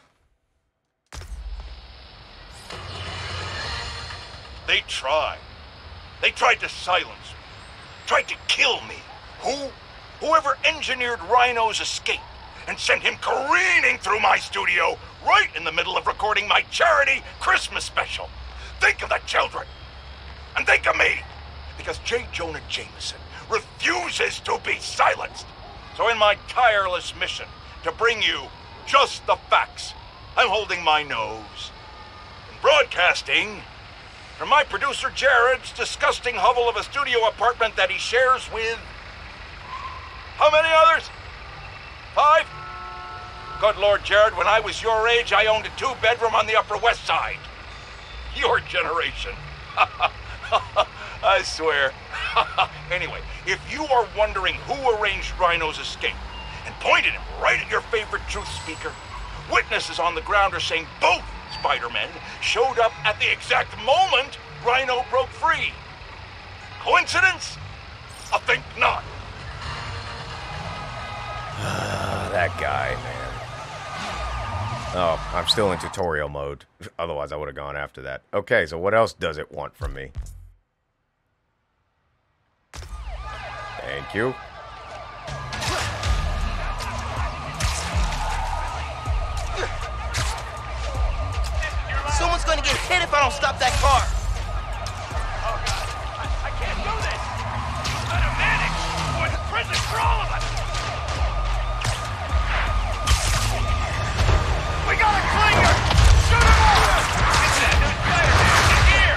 They tried. They tried to silence me. Tried to kill me. Who? Whoever engineered Rhino's escape and sent him careening through my studio right in the middle of recording my charity Christmas special. Think of the children. And think of me. Because J. Jonah Jameson refuses to be silenced. So in my tireless mission to bring you just the facts, I'm holding my nose. In broadcasting, from my producer Jared's disgusting hovel of a studio apartment that he shares with... how many others? Five? Good Lord, Jared, when I was your age, I owned a two-bedroom on the Upper West Side. Your generation. I swear. Anyway, if you are wondering who arranged Rhino's escape and pointed him right at your favorite truth speaker, witnesses on the ground are saying both Spider-Men showed up at the exact moment Rhino broke free. Coincidence? I think not. That guy, man. Oh, I'm still in tutorial mode. Otherwise, I would have gone after that. Okay, so what else does it want from me? Thank you. Someone's gonna get hit if I don't stop that car. Oh, God. I, I can't do this. I'm gonna manage. Or the prison for all of us. We got a clinger! Shoot him off! It's that new Spider-Man in here!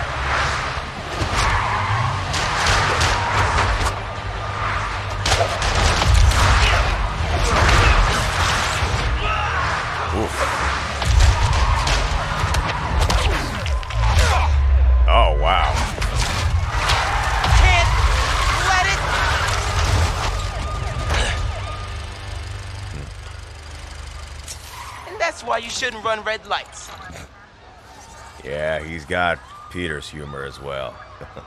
That's why you shouldn't run red lights. Yeah, he's got Peter's humor as well.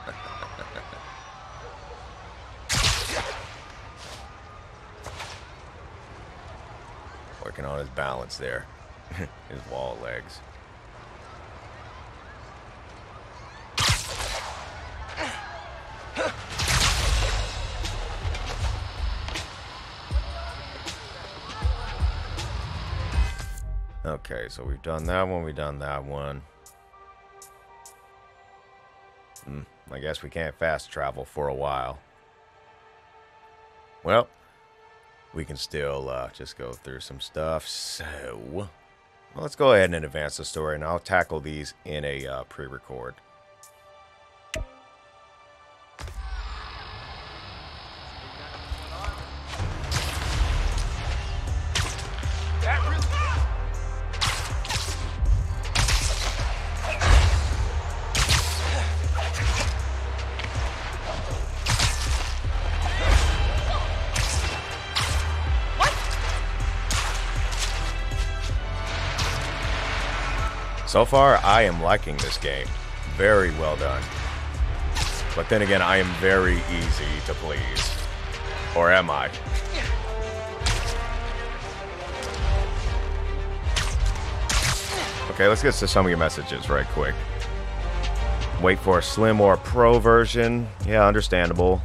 Working on his balance there. His wall legs. Okay, so we've done that one, we've done that one. Hmm, I guess we can't fast travel for a while. Well, we can still uh, just go through some stuff. So, well, let's go ahead and advance the story, and I'll tackle these in a uh, pre-record. So far, I am liking this game. Very well done. But then again, I am very easy to please. Or am I? Okay, let's get to some of your messages right quick. Wait for a Slim or a Pro version. Yeah, understandable.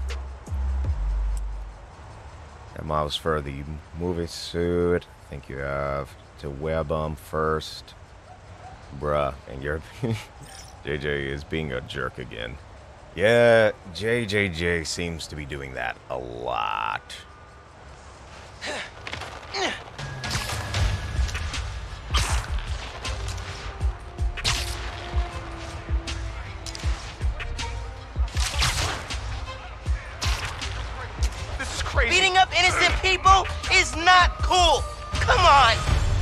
That mouse for the movie suit. I think you have to web them first. Bruh, and you're J J is being a jerk again. Yeah, J J J seems to be doing that a lot. This is crazy. Beating up innocent people is not cool. Come on.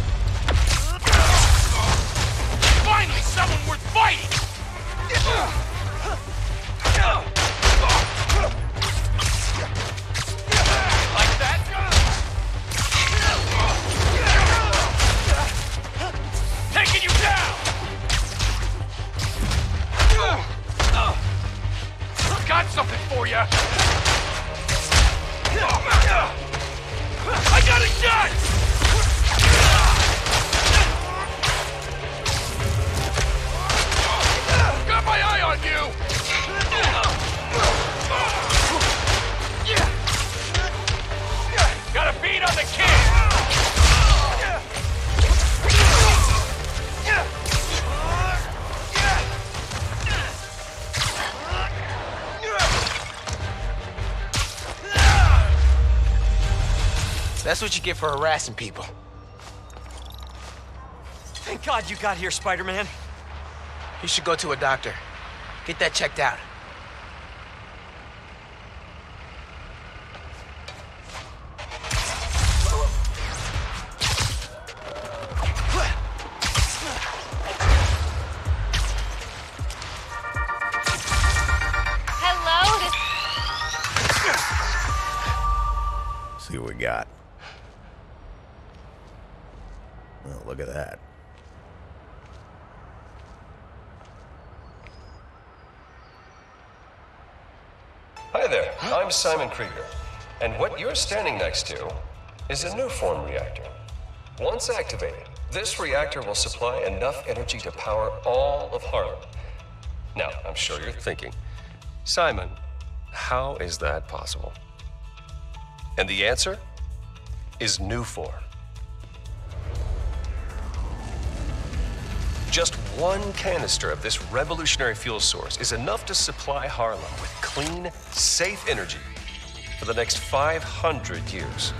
Finally, someone worth fighting! Like that? Taking you down! Got something for you! I got a gun! Got my eye on you! Got a beat on the kid! That's what you get for harassing people. Thank God you got here, Spider-Man. You should go to a doctor. Get that checked out. Hello, this... See what we got. Oh, look at that. Hi there, I'm Simon Krieger, and what you're standing next to is a new form reactor. Once activated, this reactor will supply enough energy to power all of Harlem. Now, I'm sure you're thinking, Simon, how is that possible? And the answer is new form. Just one canister of this revolutionary fuel source is enough to supply Harlem with clean, safe energy for the next five hundred years.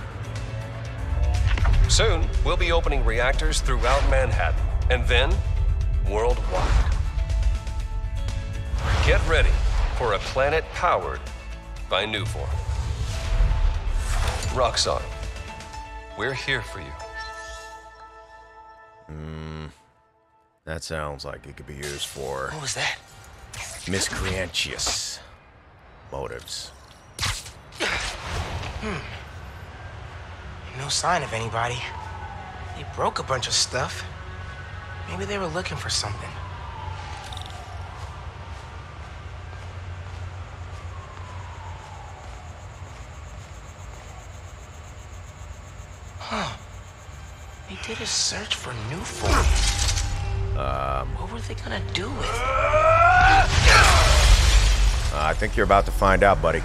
Soon, we'll be opening reactors throughout Manhattan, and then worldwide. Get ready for a planet powered by new form. Roxxon, we're here for you. Hmm. That sounds like it could be used for... What was that? miscreantious motives. Hmm. No sign of anybody. They broke a bunch of stuff. Maybe they were looking for something. Huh. They did a search for new form. Um, what were they gonna do with it? Uh, I think you're about to find out, buddy.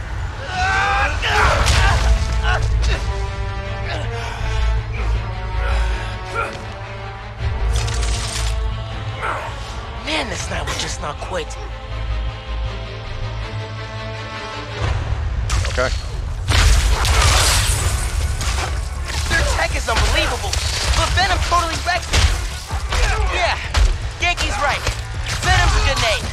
Man, this night will just not quit. Okay. Their tech is unbelievable, but Venom totally wrecks it. Yeah, Yankee's right. Venom's a good name.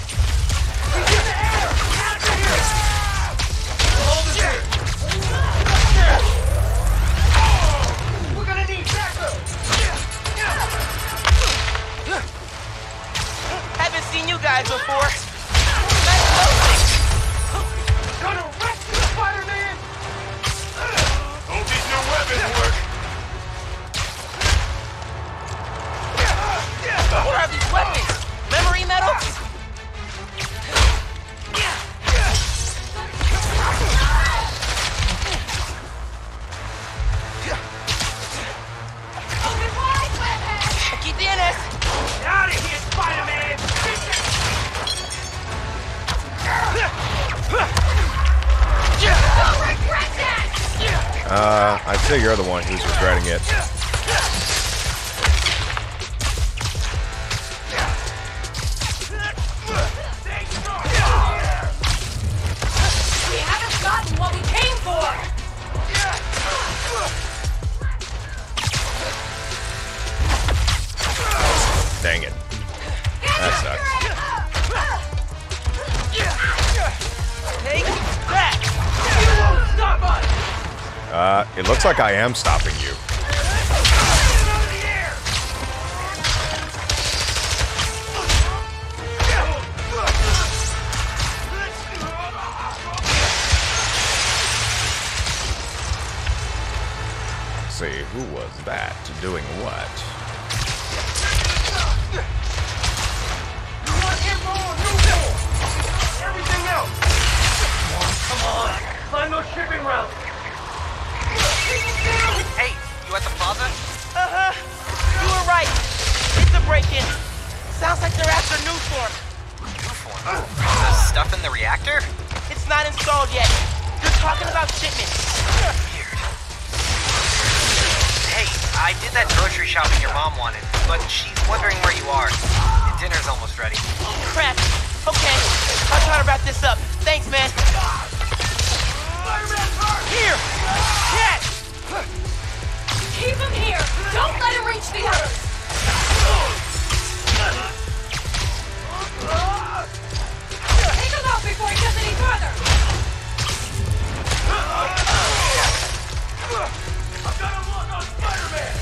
We're gonna need backup! Haven't seen you guys before. Nice closing. Gonna wreck you, Spider-Man! Hope these new weapons work. What are these weapons? Memory metal? Aquí tienes! Out of here, Spider-Man! Uh, I'd say you're the one who's regretting it. We haven't gotten what we came for! Dang it. That sucks. Take that! You won't stop us! Uh, it looks like I am stopping you. Let's see, who was that doing what? Everything else! Come on, find those shipping routes! Hey, you at the plaza? Uh-huh. You were right. It's a break-in. Sounds like they're after new form. The stuff in the reactor? It's not installed yet. They're talking about shipments. Weird. Hey, I did that grocery shopping your mom wanted, but she's wondering where you are. Dinner's almost ready. Crap. Okay, I'll try to wrap this up. Thanks, man. Here! Catch! Keep him here! Don't let him reach the others! Take him out before he gets any further! I've got a look on Spider-Man!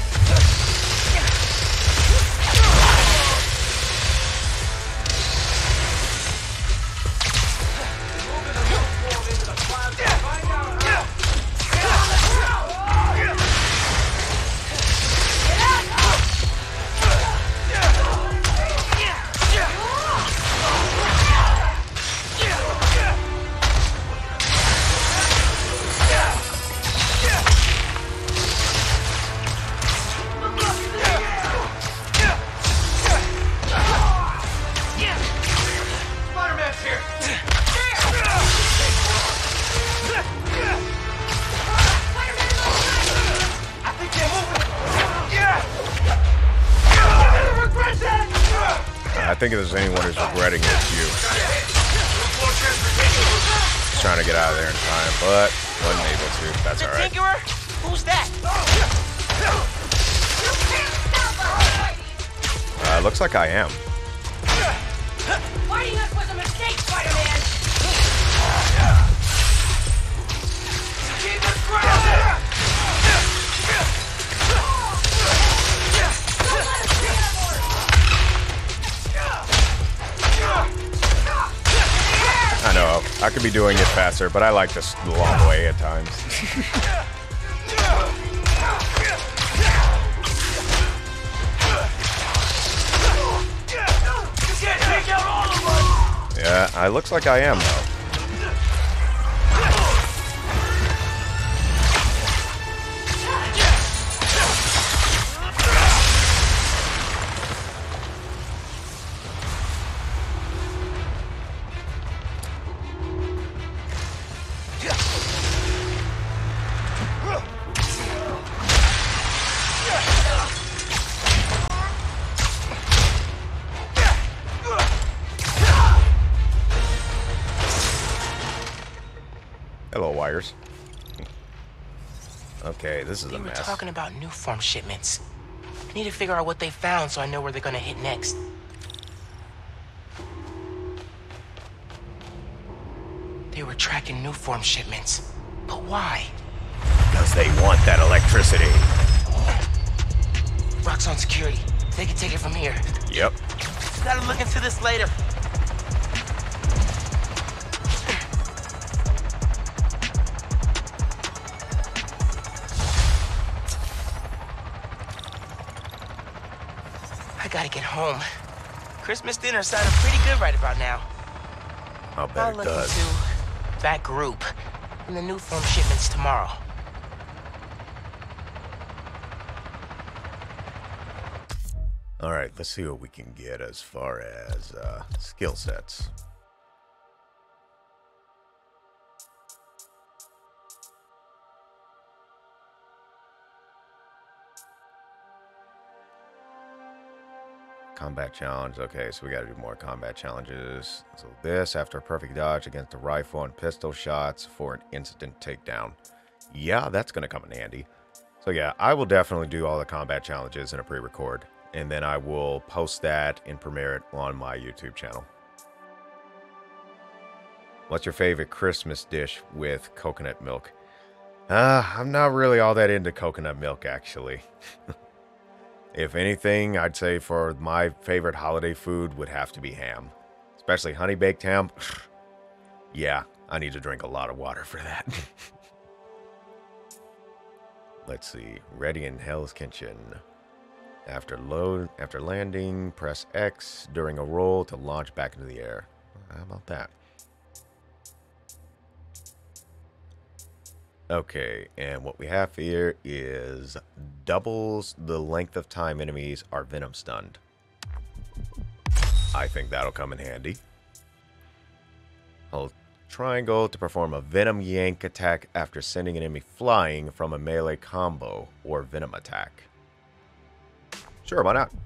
I think if there's anyone who's regretting it, it's you. Just trying to get out of there in time, but wasn't able to. That's The alright. Tinkerer? Who's that? Uh, looks like I am. Fighting us was a mistake, Spider-Man! Keep it grounded! I know, I could be doing it faster, but I like this the long way at times. Uh, it looks like I am, though. Hello, wires. Okay, this is They a were mess. talking about new form shipments. I need to figure out what they found so I know where they're gonna hit next. They were tracking new form shipments. But why? Because they want that electricity. Rock's on security. They can take it from here. Yep. Gotta look into this later. I gotta get home. Christmas dinner sounded pretty good right about now. I'll bet I'll it look does. into that group and the new form shipments tomorrow. All right, let's see what we can get as far as uh, skill sets. Combat challenge. Okay, so we got to do more combat challenges. So this, after a perfect dodge against a rifle and pistol shots for an instant takedown. Yeah, that's going to come in handy. So yeah, I will definitely do all the combat challenges in a pre-record. And then I will post that and premiere it on my YouTube channel. What's your favorite Christmas dish with coconut milk? Uh, I'm not really all that into coconut milk, actually. If anything, I'd say for my favorite holiday food would have to be ham. Especially honey-baked ham. Yeah, I need to drink a lot of water for that. Let's see. Ready in Hell's Kitchen. After load, after landing, press X during a roll to launch back into the air. How about that? Okay, and what we have here is doubles the length of time enemies are venom stunned. I think that'll come in handy. Hold triangle to perform a venom yank attack after sending an enemy flying from a melee combo or venom attack. Sure, why not?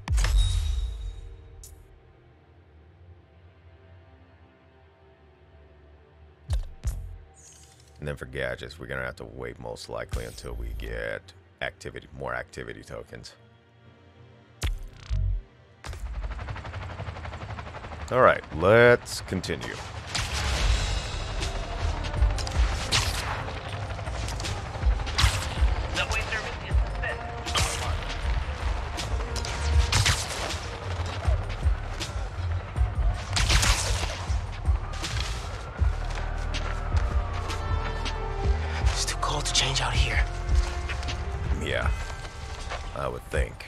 And then for gadgets, we're going to have to wait most likely until we get activity, more activity tokens. All right, let's continue. Subway service is suspended. It's too cold to change out here. Yeah, I would think.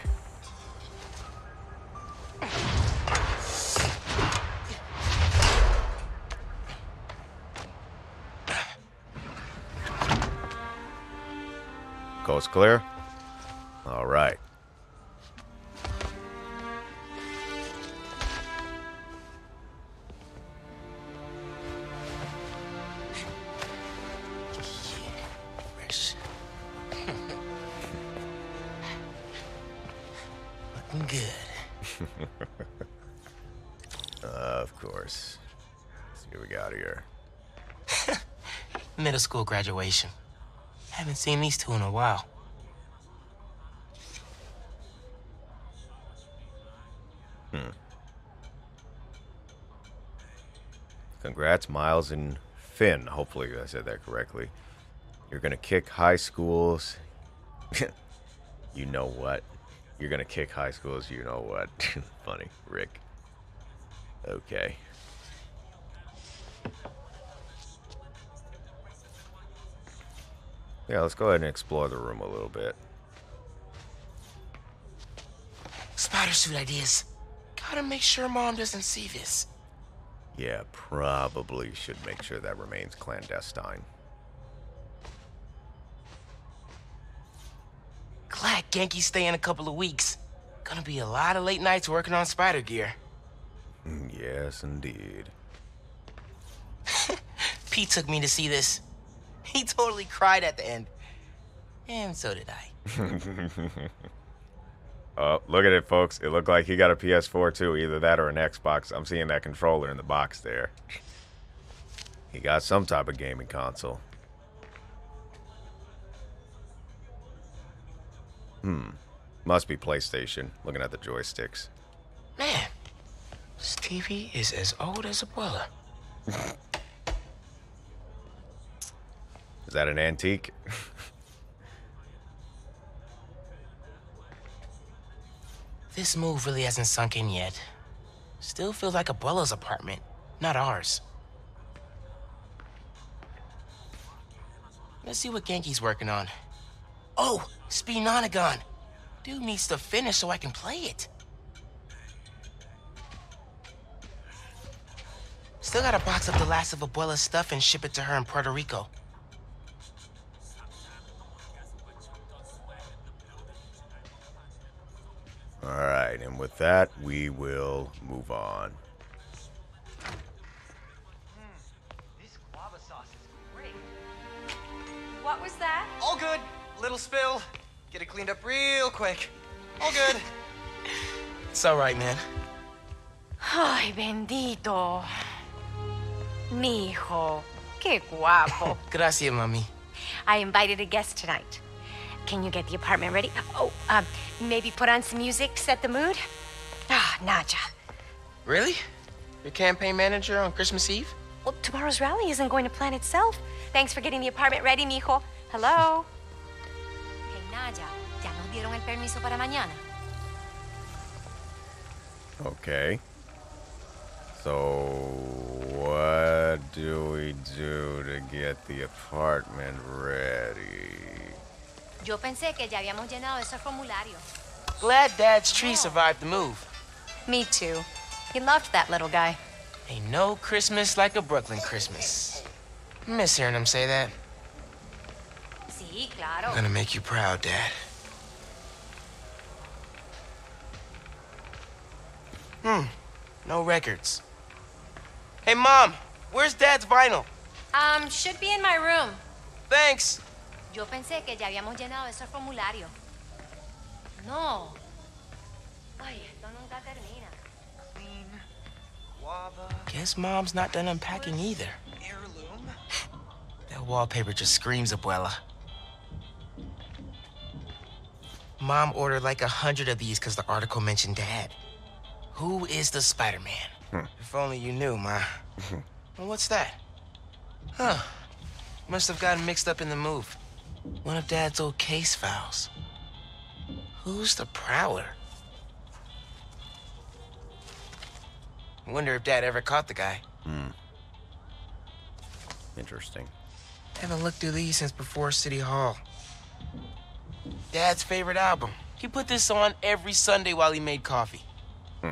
Coast clear? All right. Fresh. Looking good. uh, of course. Let's see what we got here. Middle school graduation. Haven't seen these two in a while. Hmm. Congrats, Miles and Finn. Hopefully I said that correctly. You're gonna kick high schools. You know what? You're gonna kick high schools, you know what? Funny, Rick. Okay. Yeah, let's go ahead and explore the room a little bit. Spider suit ideas. Gotta make sure Mom doesn't see this. Yeah, probably should make sure that remains clandestine. Glad Genki's staying a couple of weeks. Gonna be a lot of late nights working on spider gear. Yes, indeed. Pete took me to see this. He totally cried at the end. And so did I. Oh, look at it, folks. It looked like he got a P S four too. Either that or an Xbox. I'm seeing that controller in the box there. He got some type of gaming console. Hmm. Must be PlayStation. Looking at the joysticks. Man, this T V is as old as Abuela. Is that an antique? This move really hasn't sunk in yet. Still feels like Abuela's apartment, not ours. Let's see what Genki's working on. Oh, Speednonagon. Dude needs to finish so I can play it. Still gotta box up the last of Abuela's stuff and ship it to her in Puerto Rico. Alright, and with that, we will move on. This guava sauce is great. What was that? All good. Little spill. Get it cleaned up real quick. All good. It's all right, man. Ay, bendito. Mi hijo. Qué guapo. Gracias, mami. I invited a guest tonight. Can you get the apartment ready? Oh, um, maybe put on some music, set the mood? Ah, Naja. Really? Your campaign manager on Christmas Eve? Well, tomorrow's rally isn't going to plan itself. Thanks for getting the apartment ready, mijo. Hello? Hey, Naja, ya nos dieron el permiso para mañana. Okay. So, what do we do to get the apartment ready? Yo pensé que ya habíamos llenado ese formulario. Glad Dad's tree survived the move. Me too. He loved that little guy. Ain't no Christmas like a Brooklyn Christmas. Miss hearing him say that. Sí, claro. I'm gonna make you proud, Dad. Hmm, no records. Hey, Mom, where's Dad's vinyl? Um, should be in my room. Thanks. Yo pensé que ya habíamos llenado ese formulario. No. Ay, esto nunca termina. Clean. Guava. Guess Mom's not done unpacking either. Heirloom. That wallpaper just screams Abuela. Mom ordered like a hundred of these because the article mentioned Dad. Who is the Spider-Man? Hmm. If only you knew, Ma. Well, what's that? Huh. Must have gotten mixed up in the move. One of Dad's old case files. Who's the Prowler? Wonder if Dad ever caught the guy. Hmm. Interesting. Haven't looked through these since before City Hall. Dad's favorite album. He put this on every Sunday while he made coffee. Hmm.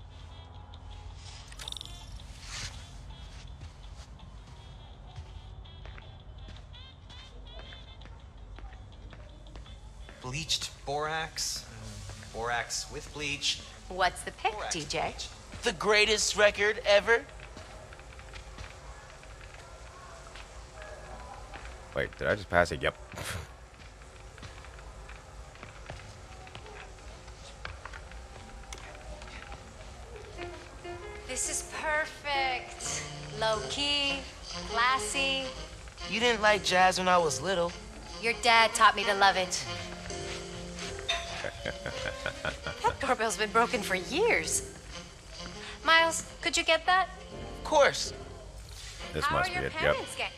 Bleached borax. Borax with bleach. What's the pick, Borax D J? bleach. The greatest record ever? Wait, did I just pass it? Yep. This is perfect. Low-key, classy. You didn't like jazz when I was little. Your dad taught me to love it. That doorbell's been broken for years. Miles, could you get that? Of course. This How must are be your it. Yep. parents getting?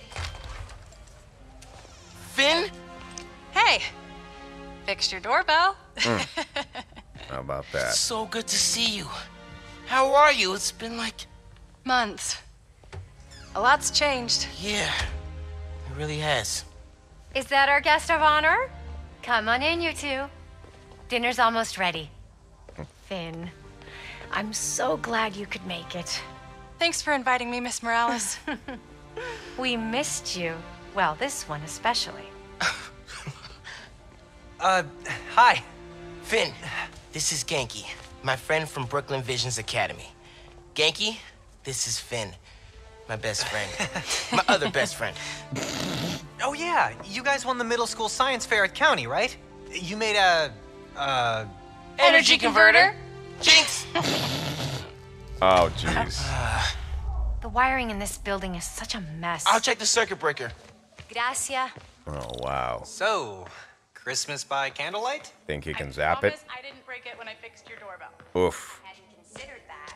Finn? Hey, fixed your doorbell. How about that? So good to see you. How are you? It's been like... Months. A lot's changed. Yeah, it really has. Is that our guest of honor? Come on in, you two. Dinner's almost ready. Finn, I'm so glad you could make it. Thanks for inviting me, Miss Morales. We missed you. Well, this one especially. uh, hi. Finn, this is Genki, my friend from Brooklyn Visions Academy. Genki, this is Finn, my best friend. My other best friend. Oh yeah, you guys won the middle school science fair at County, right? You made a, uh... Energy converter? Jinx! Oh, jeez. The wiring in this building is such a mess. I'll check the circuit breaker. Gracias. Oh, wow. So, Christmas by candlelight? Think you can zap it? I didn't break it when I fixed your doorbell. Oof. Hadn't considered that.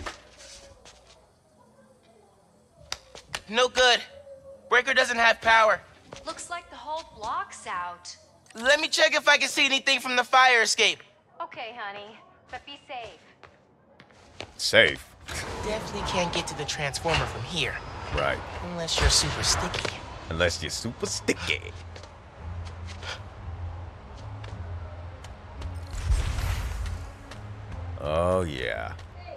No good. Breaker doesn't have power. Looks like the whole block's out. Let me check if I can see anything from the fire escape. Okay, honey, but be safe. Safe. Definitely can't get to the transformer from here. Right. Unless you're super sticky. Unless you're super sticky. Oh, yeah.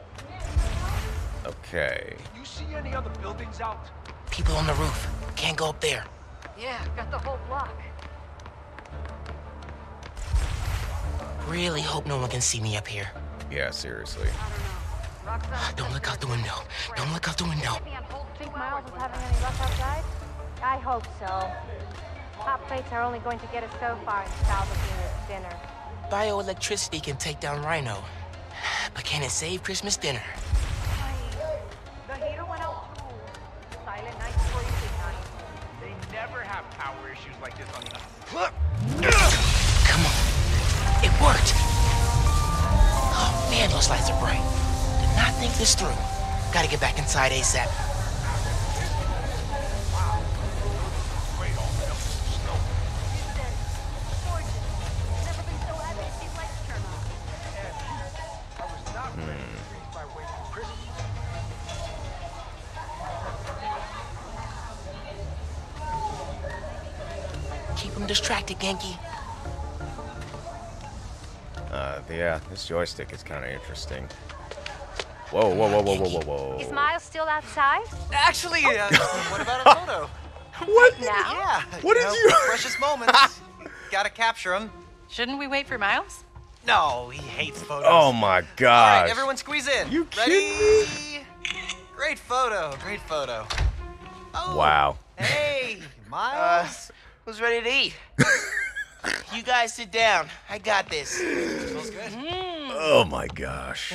Okay. You see any other buildings out? People on the roof. Can't go up there. Yeah, got the whole block. Really hope no one can see me up here. Yeah, seriously. Don't look out the window. Don't look out the window. Think Miles is having any luck outside? I hope so. Hot plates are only going to get us so far in salvaging this dinner. Bioelectricity can take down Rhino. But can it save Christmas dinner? The heater went out too. Silent night freezing night. They never have power issues like this on the... Come on. It worked. Oh man, those lights are bright. Did not think this through. Gotta get back inside ASAP. Keep him distracted, Genki. Uh, yeah, this joystick is kind of interesting. Whoa, whoa, whoa, whoa, whoa, whoa, whoa. Is Miles still outside? Actually, uh, what about a photo? What? Now? Yeah. What you did know, you- Precious moments. Gotta capture them. Shouldn't we wait for Miles? No, he hates photos. Oh my All gosh. right, everyone squeeze in. You Ready? Great photo, great photo. Oh, Wow. hey, Miles. Who's ready to eat? You guys sit down. I got this. Smells good. Oh my gosh.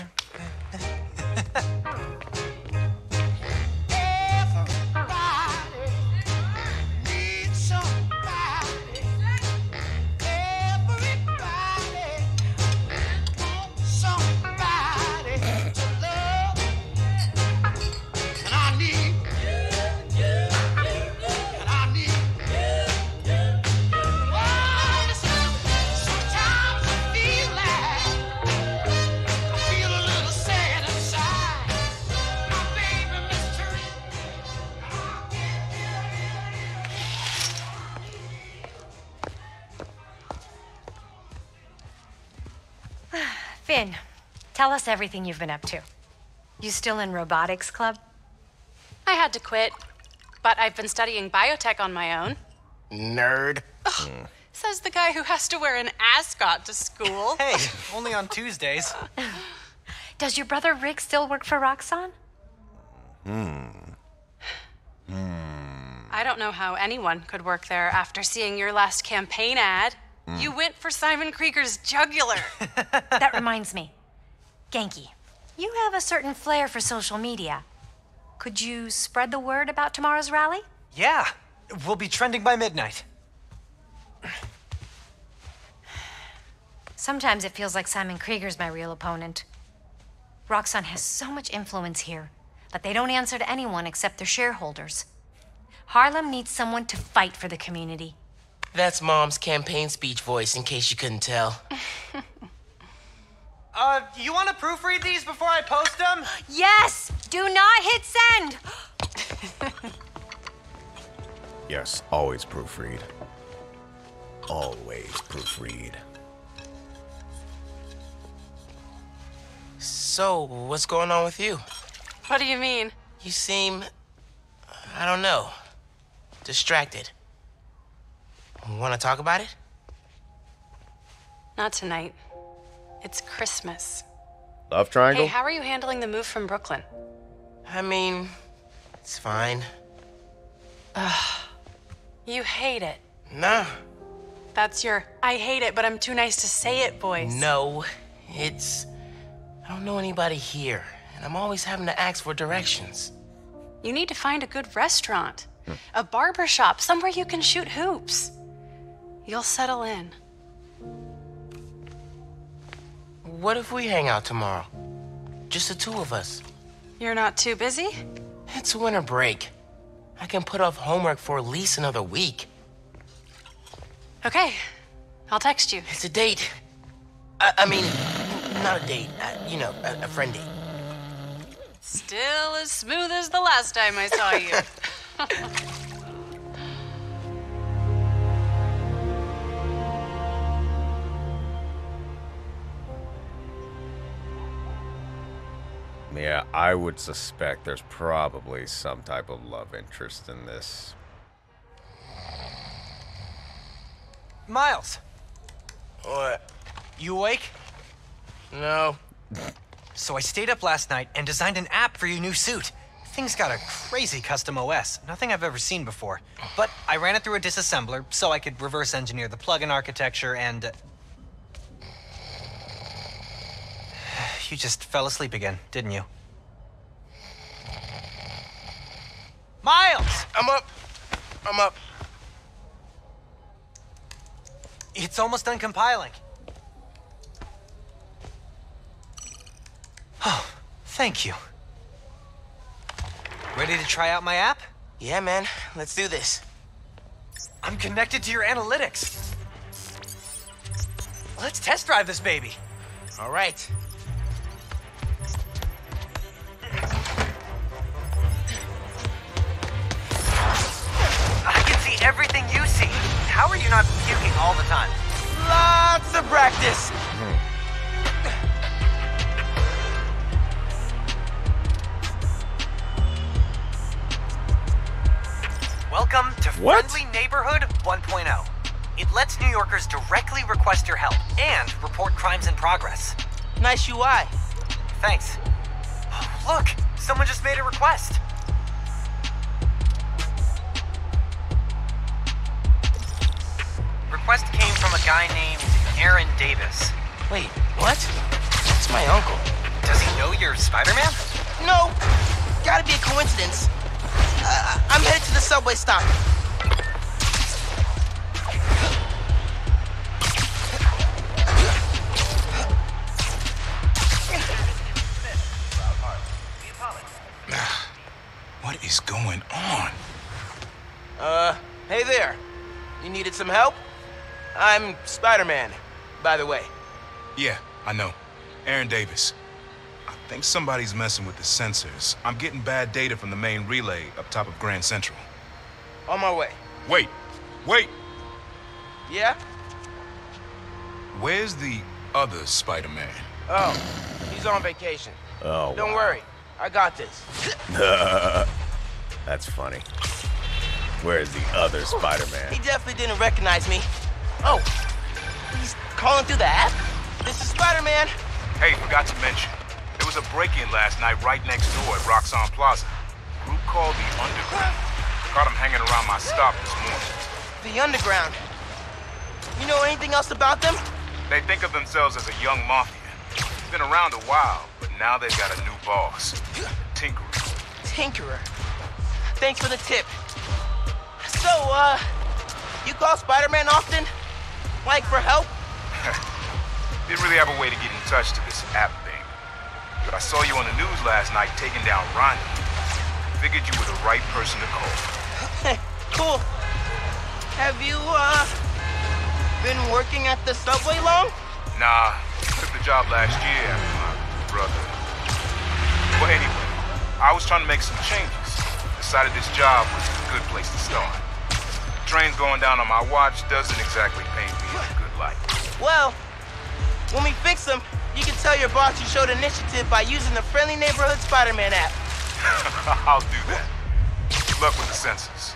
Finn, tell us everything you've been up to. You still in robotics club? I had to quit, but I've been studying biotech on my own. Nerd. Ugh, says the guy who has to wear an ascot to school. Hey, only on Tuesdays. Does your brother Rick still work for Roxxon? Hmm. I don't know how anyone could work there after seeing your last campaign ad. Mm. You went for Simon Krieger's jugular. That reminds me. Genki, you have a certain flair for social media. Could you spread the word about tomorrow's rally? Yeah, we'll be trending by midnight. Sometimes it feels like Simon Krieger's my real opponent. Roxxon has so much influence here, but they don't answer to anyone except their shareholders. Harlem needs someone to fight for the community. That's Mom's campaign speech voice, in case you couldn't tell. Uh, you want to proofread these before I post them? Yes! Do not hit send! Yes, always proofread. Always proofread. So, what's going on with you? What do you mean? You seem, I don't know, distracted. Want to talk about it? Not tonight. It's Christmas. Love triangle? Hey, how are you handling the move from Brooklyn? I mean, it's fine. Ugh. You hate it. Nah. That's your I hate it, but I'm too nice to say it voice. No, it's... I don't know anybody here, and I'm always having to ask for directions. You need to find a good restaurant, hmm. a barber shop, somewhere you can shoot hoops. You'll settle in. What if we hang out tomorrow? Just the two of us. You're not too busy? It's winter break. I can put off homework for at least another week. Okay, I'll text you. It's a date. I, I mean, not a date. Uh, you know, a, a friend date. Still as smooth as the last time I saw you. Yeah, I would suspect there's probably some type of love interest in this. Miles! What? You awake? No. So I stayed up last night and designed an app for your new suit. Thing's got a crazy custom O S, nothing I've ever seen before. But I ran it through a disassembler so I could reverse engineer the plugin architecture and... Uh... You just fell asleep again, didn't you? Miles! I'm up. I'm up. It's almost done compiling. Oh, thank you. Ready to try out my app? Yeah, man. Let's do this. I'm connected to your analytics. Let's test drive this baby. All right. I can see everything you see. How are you not puking all the time? Lots of practice. Welcome to What? Friendly Neighborhood one point oh. It lets New Yorkers directly request your help and report crimes in progress. Nice U I. Thanks. Oh, look, someone just made a request. Request came from a guy named Aaron Davis. Wait, what? That's my uncle. Does he know you're Spider-Man? No. Gotta be a coincidence. Uh, I'm headed to the subway stop. What is going on? Uh, hey there. You needed some help? I'm Spider-Man, by the way. Yeah, I know. Aaron Davis. I think somebody's messing with the sensors. I'm getting bad data from the main relay up top of Grand Central. On my way. Wait, wait! Yeah? Where's the other Spider-Man? Oh, he's on vacation. Oh, Don't wow. worry, I got this. That's funny. Where's the other Spider-Man? He definitely didn't recognize me. Oh, he's calling through the app? This is Spider-Man. Hey, forgot to mention. There was a break-in last night right next door at Roxanne Plaza. A group called the Underground. Caught him hanging around my stop this morning. The Underground. You know anything else about them? They think of themselves as a young mafia. Been around a while, but now they've got a new boss. Tinkerer. Tinkerer. Thanks for the tip. So, uh, you call Spider-Man often? Like, for help? Didn't really have a way to get in touch to this app thing. But I saw you on the news last night taking down Ronnie. Figured you were the right person to call. Cool. Have you, uh, been working at the subway long? Nah, took the job last year after my brother. Well, anyway, I was trying to make some changes. Decided this job was a good place to start. Trains going down on my watch doesn't exactly paint me in a good light. Well, when we fix them, you can tell your boss you showed initiative by using the Friendly Neighborhood Spider-Man app. I'll do that. Good luck with the sensors.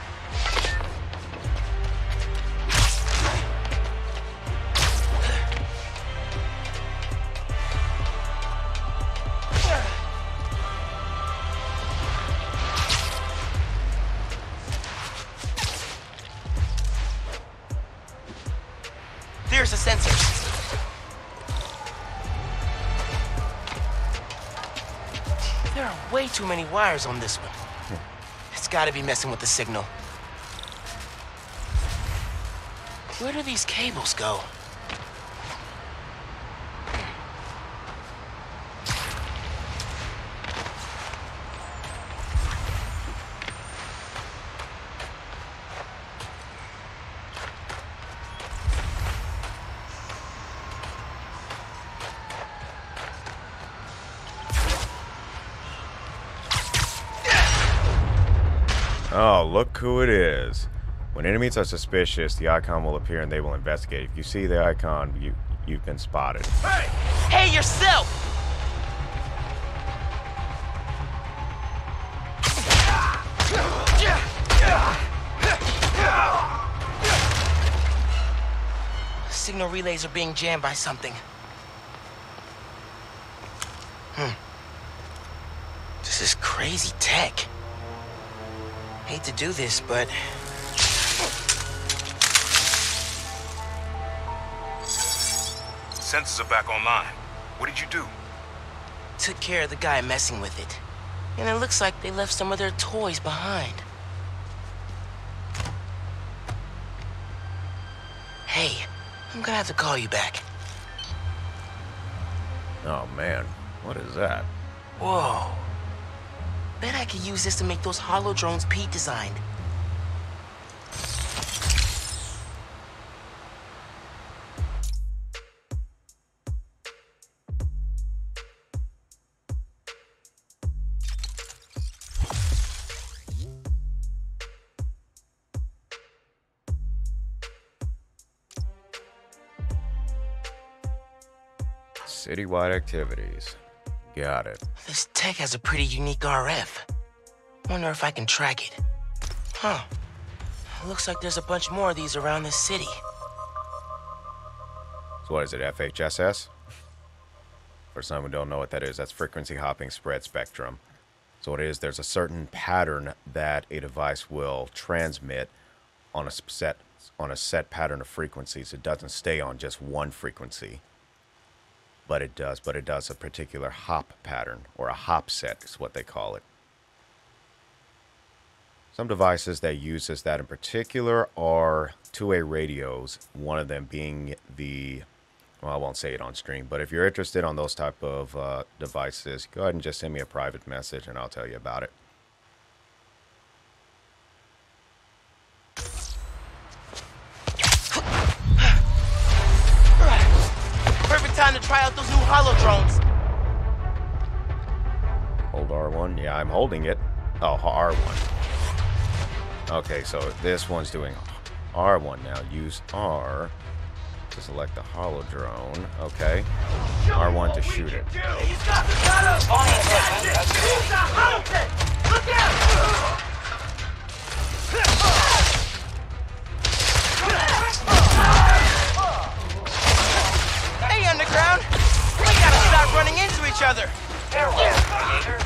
There's the sensors. There are way too many wires on this one. It's gotta be messing with the signal. Where do these cables go? Oh, look who it is. When enemies are suspicious, the icon will appear and they will investigate. If you see the icon, you, you've been spotted. Hey! Hey, yourself! Signal relays are being jammed by something. Hmm. This is crazy tech. Hate to do this, but... Sensors are back online. What did you do? Took care of the guy messing with it. And it looks like they left some of their toys behind. Hey, I'm gonna have to call you back. Oh man, what is that? Whoa. Bet I could use this to make those holo drones Pete designed. Citywide activities. Got it. This tech has a pretty unique R F. Wonder if I can track it. Huh. Looks like there's a bunch more of these around the city. So what is it, F H S S? For some who don't know what that is, that's frequency hopping spread spectrum. So what it is, there's a certain pattern that a device will transmit on a set on a set pattern of frequencies. It doesn't stay on just one frequency. But it does, but it does a particular hop pattern, or a hop set is what they call it. Some devices that uses that in particular are two-way radios, one of them being the, well, I won't say it on stream, but if you're interested on those type of uh, devices, go ahead and just send me a private message and I'll tell you about it. Perfect time to try out those new holo drones. Hold R one? Yeah, I'm holding it. Oh, R one. Okay, so this one's doing R one now. Use R to select the holo drone. Okay. R one to shoot it. He's got the gun! He's a hunter! Look out! Hey, Underground! We gotta stop running into each other! Farewell, creator.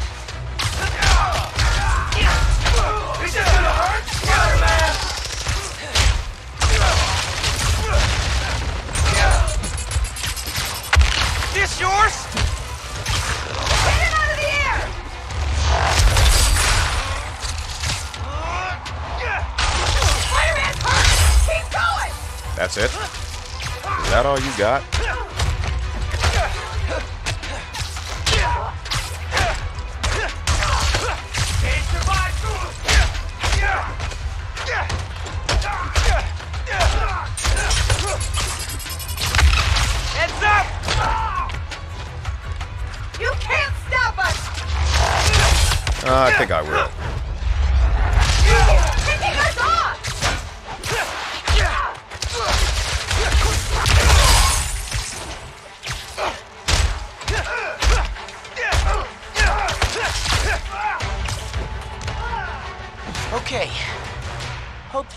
Is this gonna hurt? Spider-Man! This yours? Get it out of the air! Spider-Man's hurt! Keep going! That's it? Is that all you got? Heads up! You can't stop us! Uh, I think I will. Taking us off!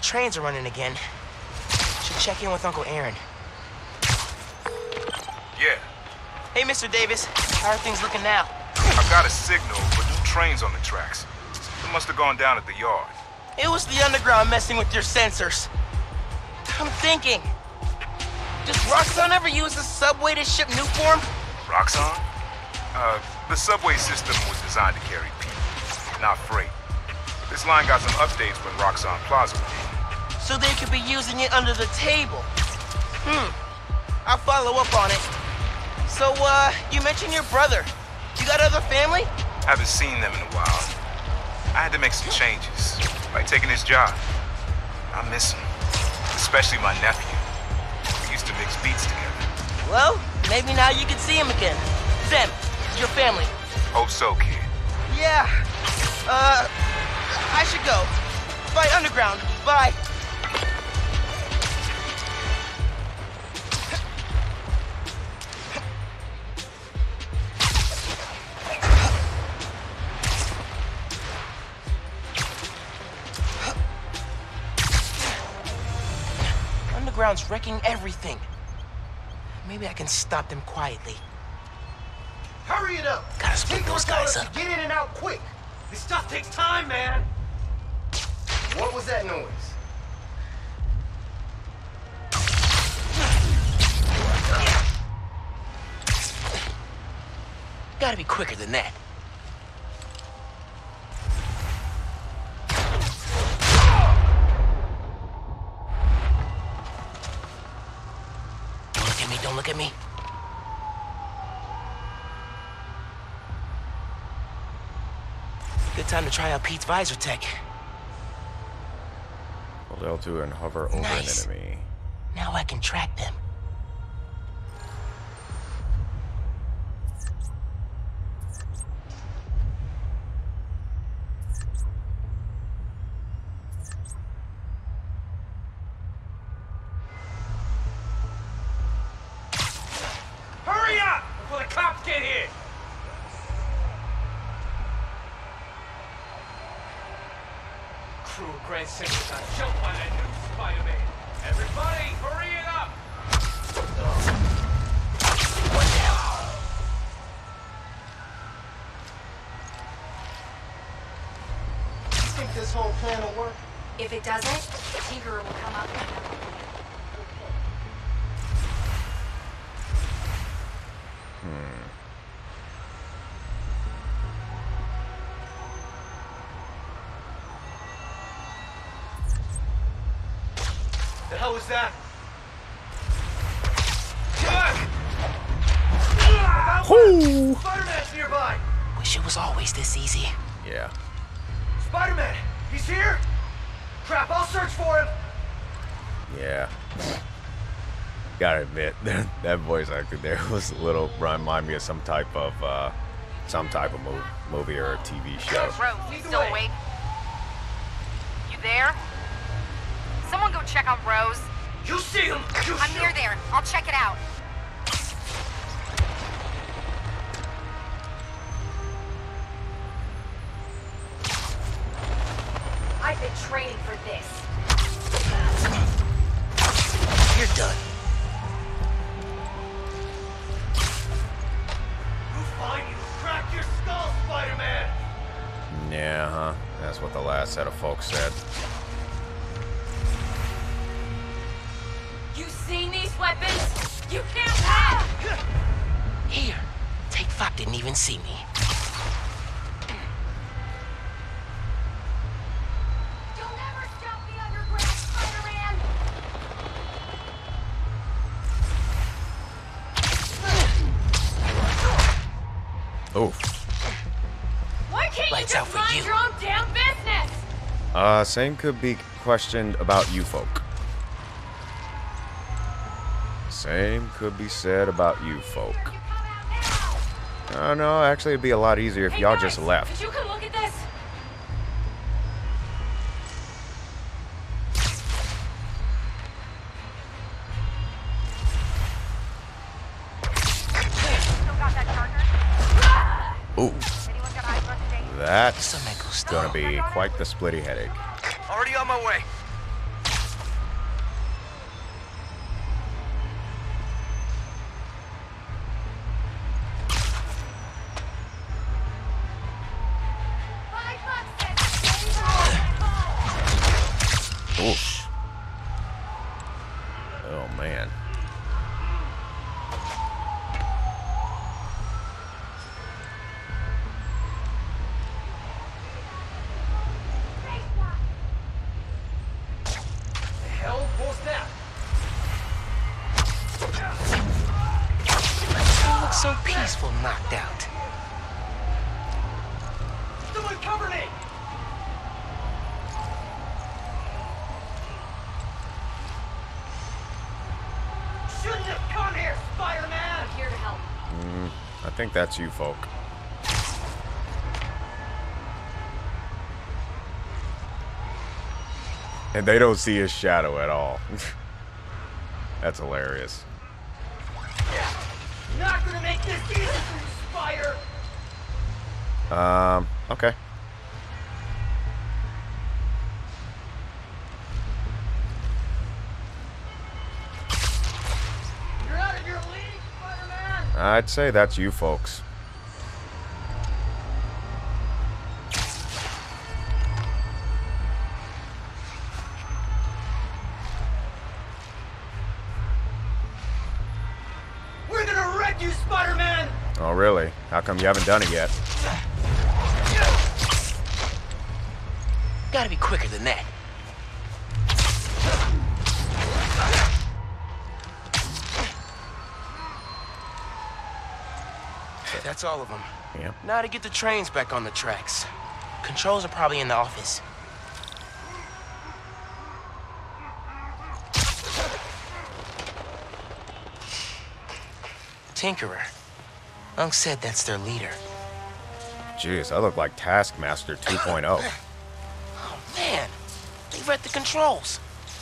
trains are running again. Should check in with Uncle Aaron. Yeah. Hey, Mister Davis. How are things looking now? I got a signal for new trains on the tracks. It must have gone down at the yard. It was the underground messing with your sensors. I'm thinking. Does Roxxon ever use the subway to ship new form? Roxxon? Uh, the subway system was designed to carry people, not freight. This line got some updates when Roxxon Plaza was in. So they could be using it under the table. Hmm. I'll follow up on it. So, uh, you mentioned your brother. You got other family? Haven't seen them in a while. I had to make some changes, like taking his job. I miss him, especially my nephew. We used to mix beats together. Well, maybe now you can see him again. Zem, your family. Hope so, kid. Yeah. Uh, I should go. Fight underground. Bye. Underground's wrecking everything. Maybe I can stop them quietly. Hurry it up! Gotta split those guys up. Get in and out quick! This stuff takes time, man! What was that noise? Gotta be quicker than that. Don't look at me, don't look at me. Good time to try out Pete's visor tech. Hold L two and hover over Nice. an enemy. Now I can track them. Hurry up! Before the cops get here! Crew of Grand Central got jumped by that new Spider-Man. Everybody, hurry it up! One down. You think this whole plan will work? If it doesn't, Tinkerer will come up and The hell was that? Whoo! Spider-Man's nearby! Wish it was always this easy. Yeah. Spider-Man! He's here? Crap, I'll search for him! Yeah. Gotta admit, that, that voice actor there was a little remind me of some type of uh, some type of movie, movie or a T V show. Rose, you still awake? You there? Someone go check on Rose. You see him! You I'm near there. I'll check it out. I've been training for this. You're done. Who find you? Crack your skull, Spider-Man! Yeah, huh? That's what the last set of folks said. You seen these weapons? You can't have! Here. Take five didn't even see me. You'll never stop the underground, Spider-Man! Oof. Why can't Lights you out just for mind you. your own damn business? Uh, same could be questioned about you folk. Same could be said about you folk. Oh no, actually it'd be a lot easier if Hey y'all guys, just left. Did you come look at this? Still got that charger? Ooh, Anyone got eyes left today? that's gonna be quite the splitty headache. Already on my way. so peaceful knocked out. Someone cover me! Shouldn't have come here, Spider-Man! I'm here to help. Mm, I think that's you folk. And they don't see his shadow at all. That's hilarious. Not gonna make this easy for you, Spider! Um, okay. You're out of your league, Spider-Man! I'd say that's you folks. We're gonna wreck you, Spider-Man! Oh, really? How come you haven't done it yet? Gotta be quicker than that. That's all of them. Yeah. Now to get the trains back on the tracks. Controls are probably in the office. Tinkerer. Unc said that's their leader. Jeez, I look like Taskmaster two point oh. Oh man, they read the controls.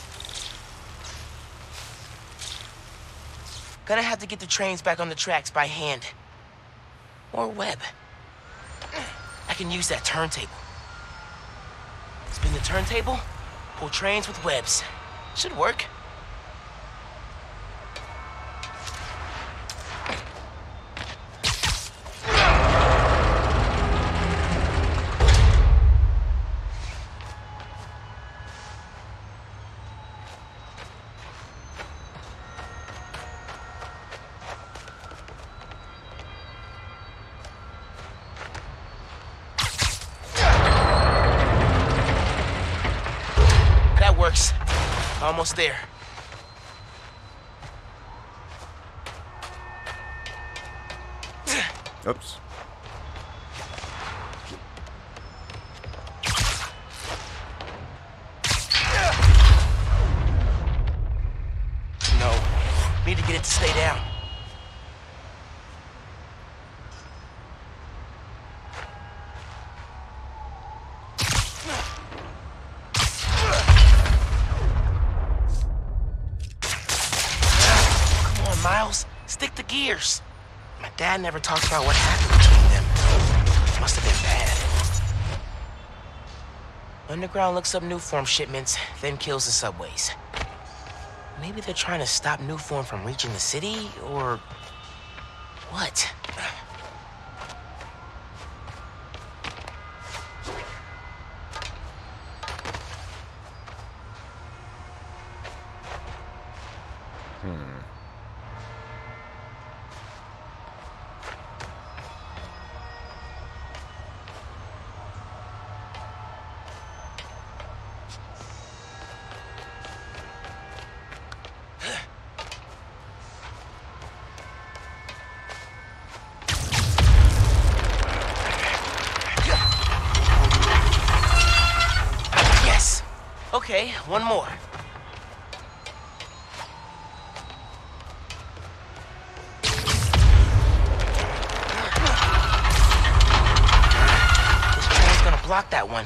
Gonna have to get the trains back on the tracks by hand. Or web. I can use that turntable. Spin the turntable, pull trains with webs. Should work. Works. Almost there. Oops. No. Need to get it to stay down. Miles, stick to gears. My dad never talked about what happened between them. Must have been bad. Underground looks up Nuform shipments, then kills the subways. Maybe they're trying to stop Nuform from reaching the city, or what? Hmm. Okay, one more. This train's gonna block that one.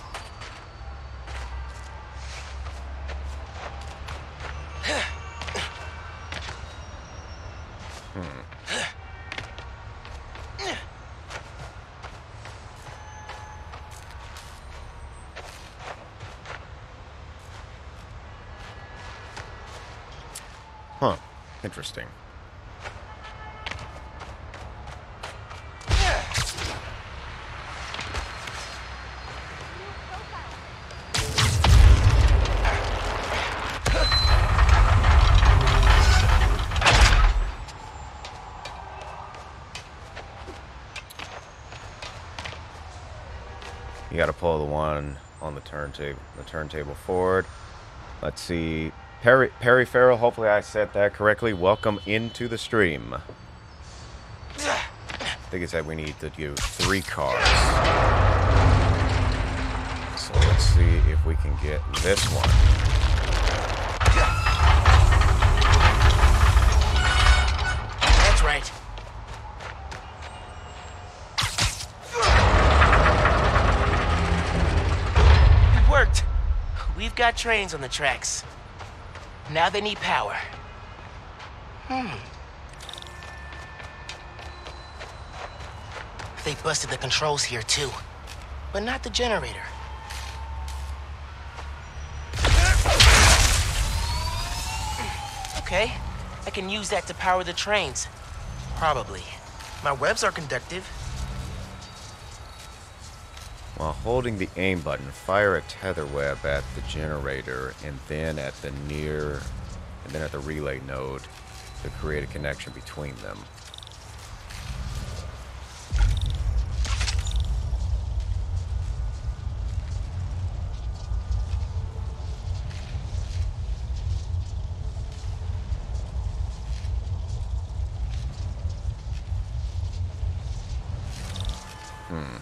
Huh. Interesting. You got to pull the one on the turntable, the turntable forward. Let's see. Perry, Perry Farrell, hopefully I said that correctly. Welcome into the stream. think it said we need to do three cars. So let's see if we can get this one. That's right. It worked. We've got trains on the tracks. Now they need power. Hmm. They busted the controls here too, but not the generator. Okay, I can use that to power the trains. Probably. My webs are conductive. While holding the aim button, fire a tether web at the generator and then at the near and then at the relay node to create a connection between them. Hmm.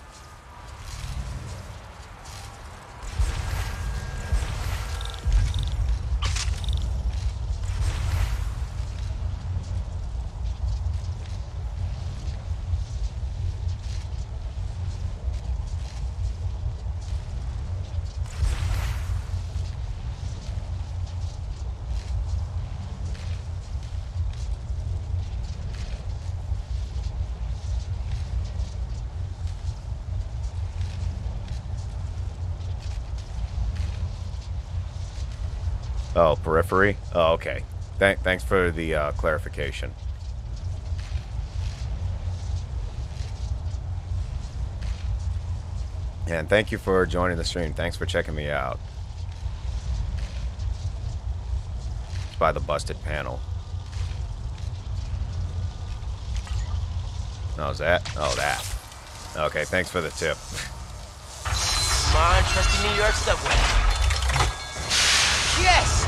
Oh, periphery? Oh, okay. Th thanks for the uh, clarification. And thank you for joining the stream. Thanks for checking me out. It's by the busted panel. Oh, is that? Oh, that. Okay, thanks for the tip. Come on, trusty New York subway. Yes!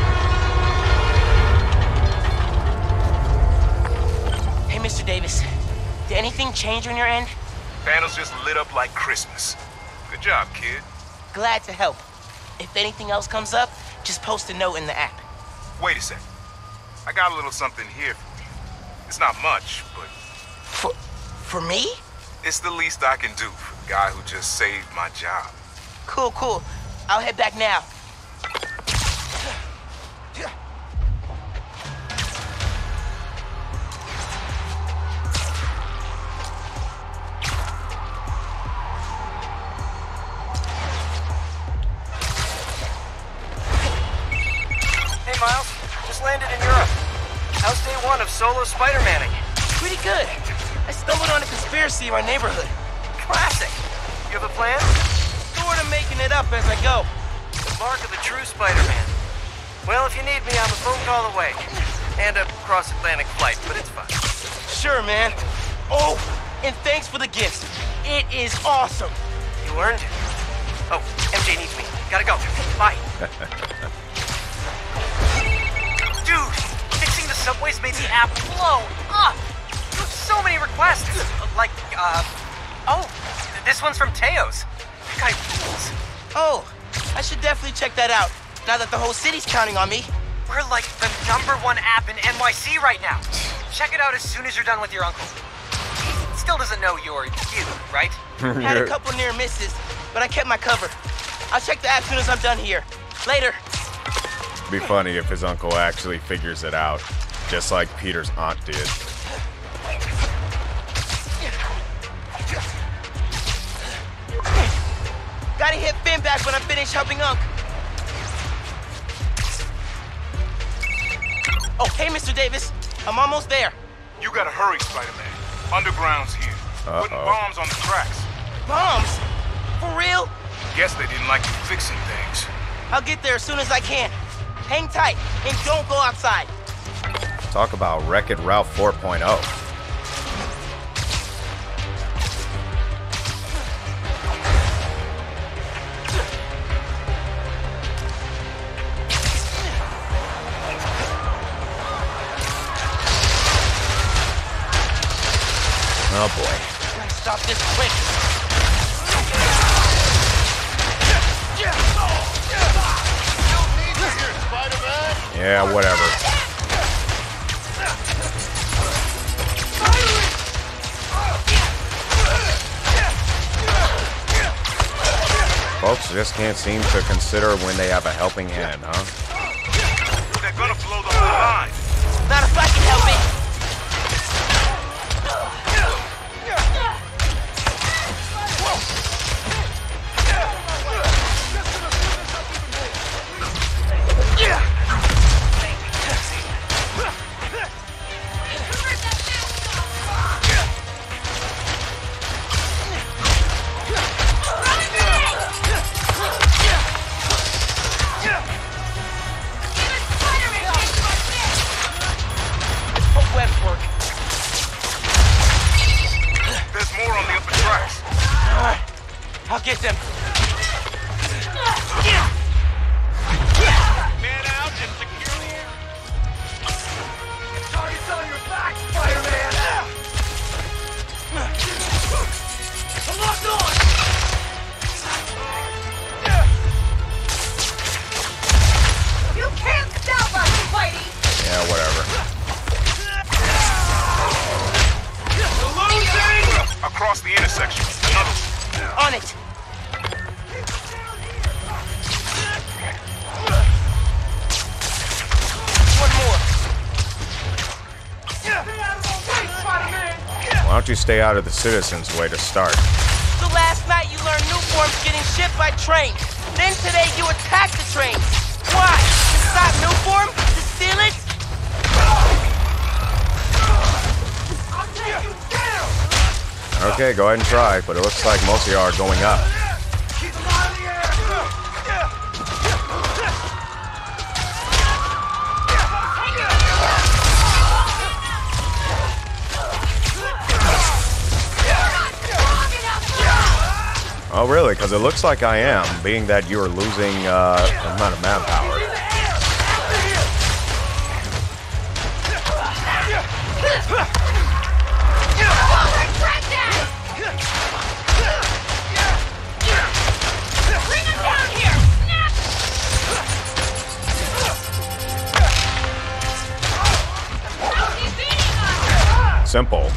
Hey, Mister Davis. Did anything change on your end? Panels just lit up like Christmas. Good job, kid. Glad to help. If anything else comes up, just post a note in the app. Wait a second. I got a little something here for you. It's not much, but... For... for me? It's the least I can do for the guy who just saved my job. Cool, cool. I'll head back now. Miles, just landed in Europe. How's day one of solo Spider-Manning? Pretty good. I stumbled on a conspiracy in my neighborhood. Classic. You have a plan? Sort of making it up as I go. The mark of the true Spider-Man. Well, if you need me, I'm a phone call away. And a cross-Atlantic flight, but it's fine. Sure, man. Oh, and thanks for the gift. It is awesome. You earned it. Oh, M J needs me. Gotta go. Bye. Dude, fixing the subways made the app blow up. So many requests. Like, uh, oh, this one's from Teos. That guy rules. Oh, I should definitely check that out, now that the whole city's counting on me. We're like the number one app in N Y C right now. Check it out as soon as you're done with your uncle. He still doesn't know you're you, right? Had a couple near misses, but I kept my cover. I'll check the app as soon as I'm done here. Later. It'd be funny if his uncle actually figures it out, just like Peter's aunt did. Gotta hit Finn back when I finish helping Unc. Oh, hey, Mister Davis. I'm almost there. You gotta hurry, Spider-Man. Underground's here. Uh-oh. Putting bombs on the tracks. Bombs? For real? Guess they didn't like you fixing things. I'll get there as soon as I can. Hang tight, and don't go outside. Talk about Wreck-It Ralph four point oh. Oh boy. Gotta stop this quick. Yeah, whatever. Folks just can't seem to consider when they have a helping hand, huh? They're gonna blow the whole line. Not if I can help it. I'll get them. Man out and secure the area. Target's on your back, Spider-Man. I'm locked on. You can't stop us, Spidey. Yeah, whatever. Across the intersection. Another. On it. One more. Why don't you stay out of the citizens' way to start? So last night you learned new forms getting shipped by train. Then today you attacked the train. Why? To stop new form? To steal it? I'll take you down. Okay, go ahead and try, but it looks like most of you are going up. Keep them out of the air. Oh, really? Because it looks like I am, being that you are losing uh, a amount of manpower. Simple.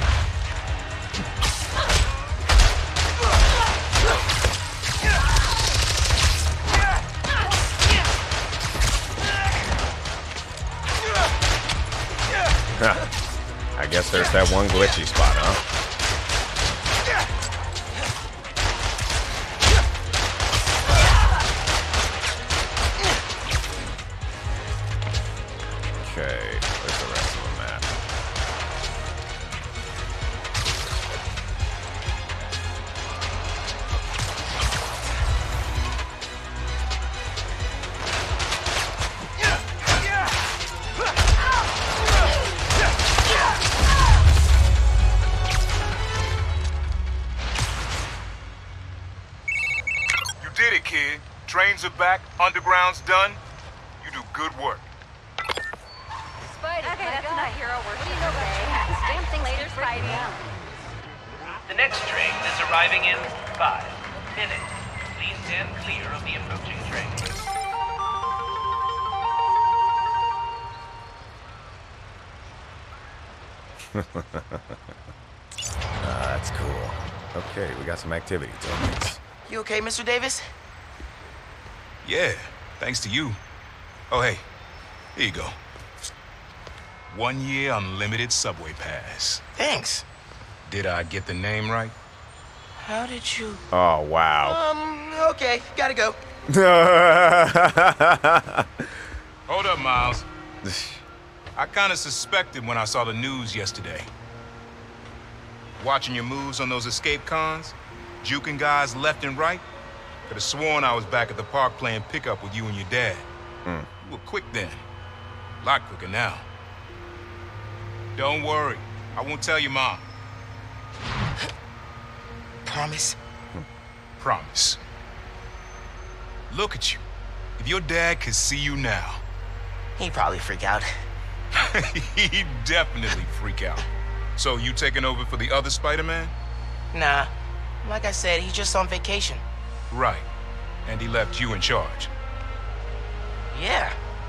I guess there's that one glitchy spot, huh? Okay, where's the rest of the map? Trains are back, underground's done. You do good work. Spidey, okay, that's enough hero work. What do you know about this damn thing later, Spidey? The next train is arriving in five minutes. Please stand clear of the approaching train. Ah, that's cool. Okay, we got some activity. Thanks. You okay, Mister Davis? Yeah, thanks to you. Oh, hey, here you go. One year unlimited subway pass. Thanks. Did I get the name right? How did you... Oh, wow. Um, okay, gotta go. Hold up, Miles. I kind of suspected when I saw the news yesterday. Watching your moves on those escape cons, juking guys left and right, could have sworn I was back at the park playing pickup with you and your dad. Mm. You were quick then. A lot quicker now. Don't worry. I won't tell your mom. Promise? Promise. Look at you. If your dad could see you now... He'd probably freak out. He'd definitely freak out. So you taking over for the other Spider-Man? Nah. Like I said, he's just on vacation. Right. And he left you in charge. Yeah.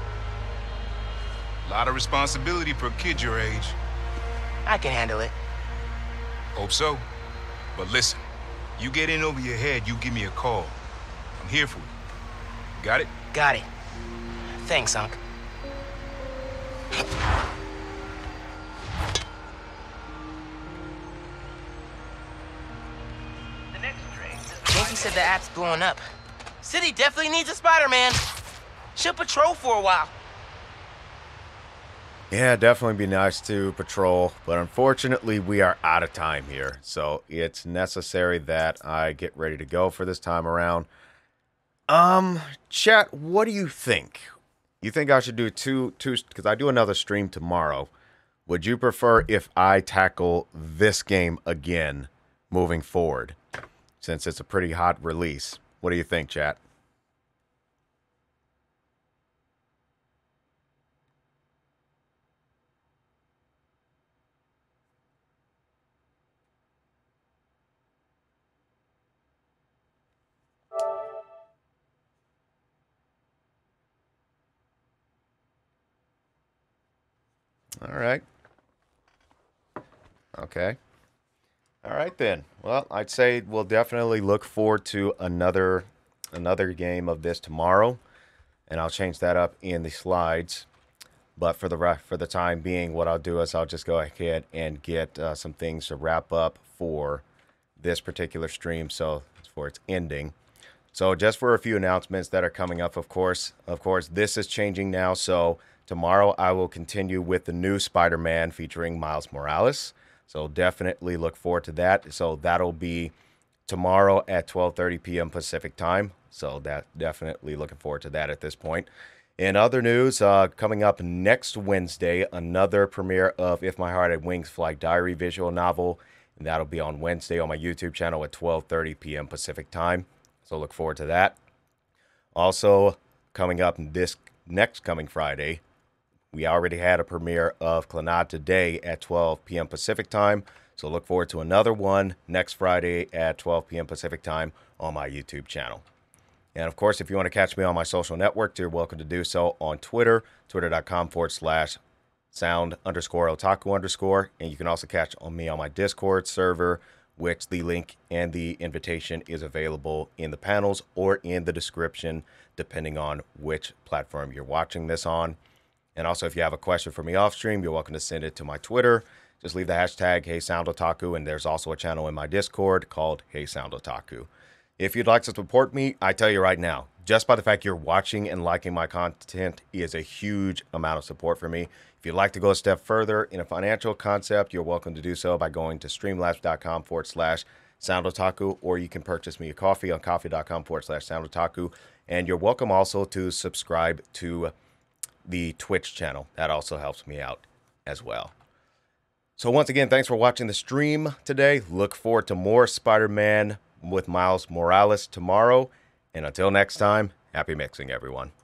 Lot of responsibility for a kid your age. I can handle it. Hope so. But listen, you get in over your head, you give me a call. I'm here for you. Got it? Got it. Thanks, Unc. Yankee said the app's blowing up. City definitely needs a Spider-Man. Should patrol for a while. Yeah, definitely be nice to patrol, but unfortunately we are out of time here. So it's necessary that I get ready to go for this time around. Um, chat, what do you think? You think I should do two, two, because I do another stream tomorrow. Would you prefer if I tackle this game again moving forward? Since it's a pretty hot release. What do you think, chat? All right. Okay. All right then. Well, I'd say we'll definitely look forward to another another game of this tomorrow, and I'll change that up in the slides. But for the for the time being, what I'll do is I'll just go ahead and get uh, some things to wrap up for this particular stream, so for its ending. So just for a few announcements that are coming up, of course, of course, this is changing now. So tomorrow I will continue with the new Spider-Man featuring Miles Morales. So definitely look forward to that. So that'll be tomorrow at twelve thirty p m Pacific time. So that definitely looking forward to that at this point. In other news, uh, coming up next Wednesday, another premiere of If My Heart Had Wings Flight Diary visual novel. And that'll be on Wednesday on my YouTube channel at twelve thirty p m Pacific time. So look forward to that. Also, coming up this next coming Friday, we already had a premiere of Clannad today at twelve p m Pacific time. So look forward to another one next Friday at twelve p m Pacific time on my YouTube channel. And of course, if you want to catch me on my social networks, you're welcome to do so on Twitter, twitter.com forward slash sound underscore otaku underscore. And you can also catch on me on my Discord server, which the link and the invitation is available in the panels or in the description, depending on which platform you're watching this on. And also, if you have a question for me off stream, you're welcome to send it to my Twitter. Just leave the hashtag HeySoundOtaku, and there's also a channel in my Discord called HeySoundOtaku. If you'd like to support me, I tell you right now, just by the fact you're watching and liking my content is a huge amount of support for me. If you'd like to go a step further in a financial concept, you're welcome to do so by going to streamlabs.com forward slash SoundOtaku, or you can purchase me a coffee on coffee.com forward slash SoundOtaku. And you're welcome also to subscribe to the Twitch channel. That also helps me out as well. So once again, thanks for watching the stream today. Look forward to more Spider-Man with Miles Morales tomorrow. And until next time, happy mixing, everyone.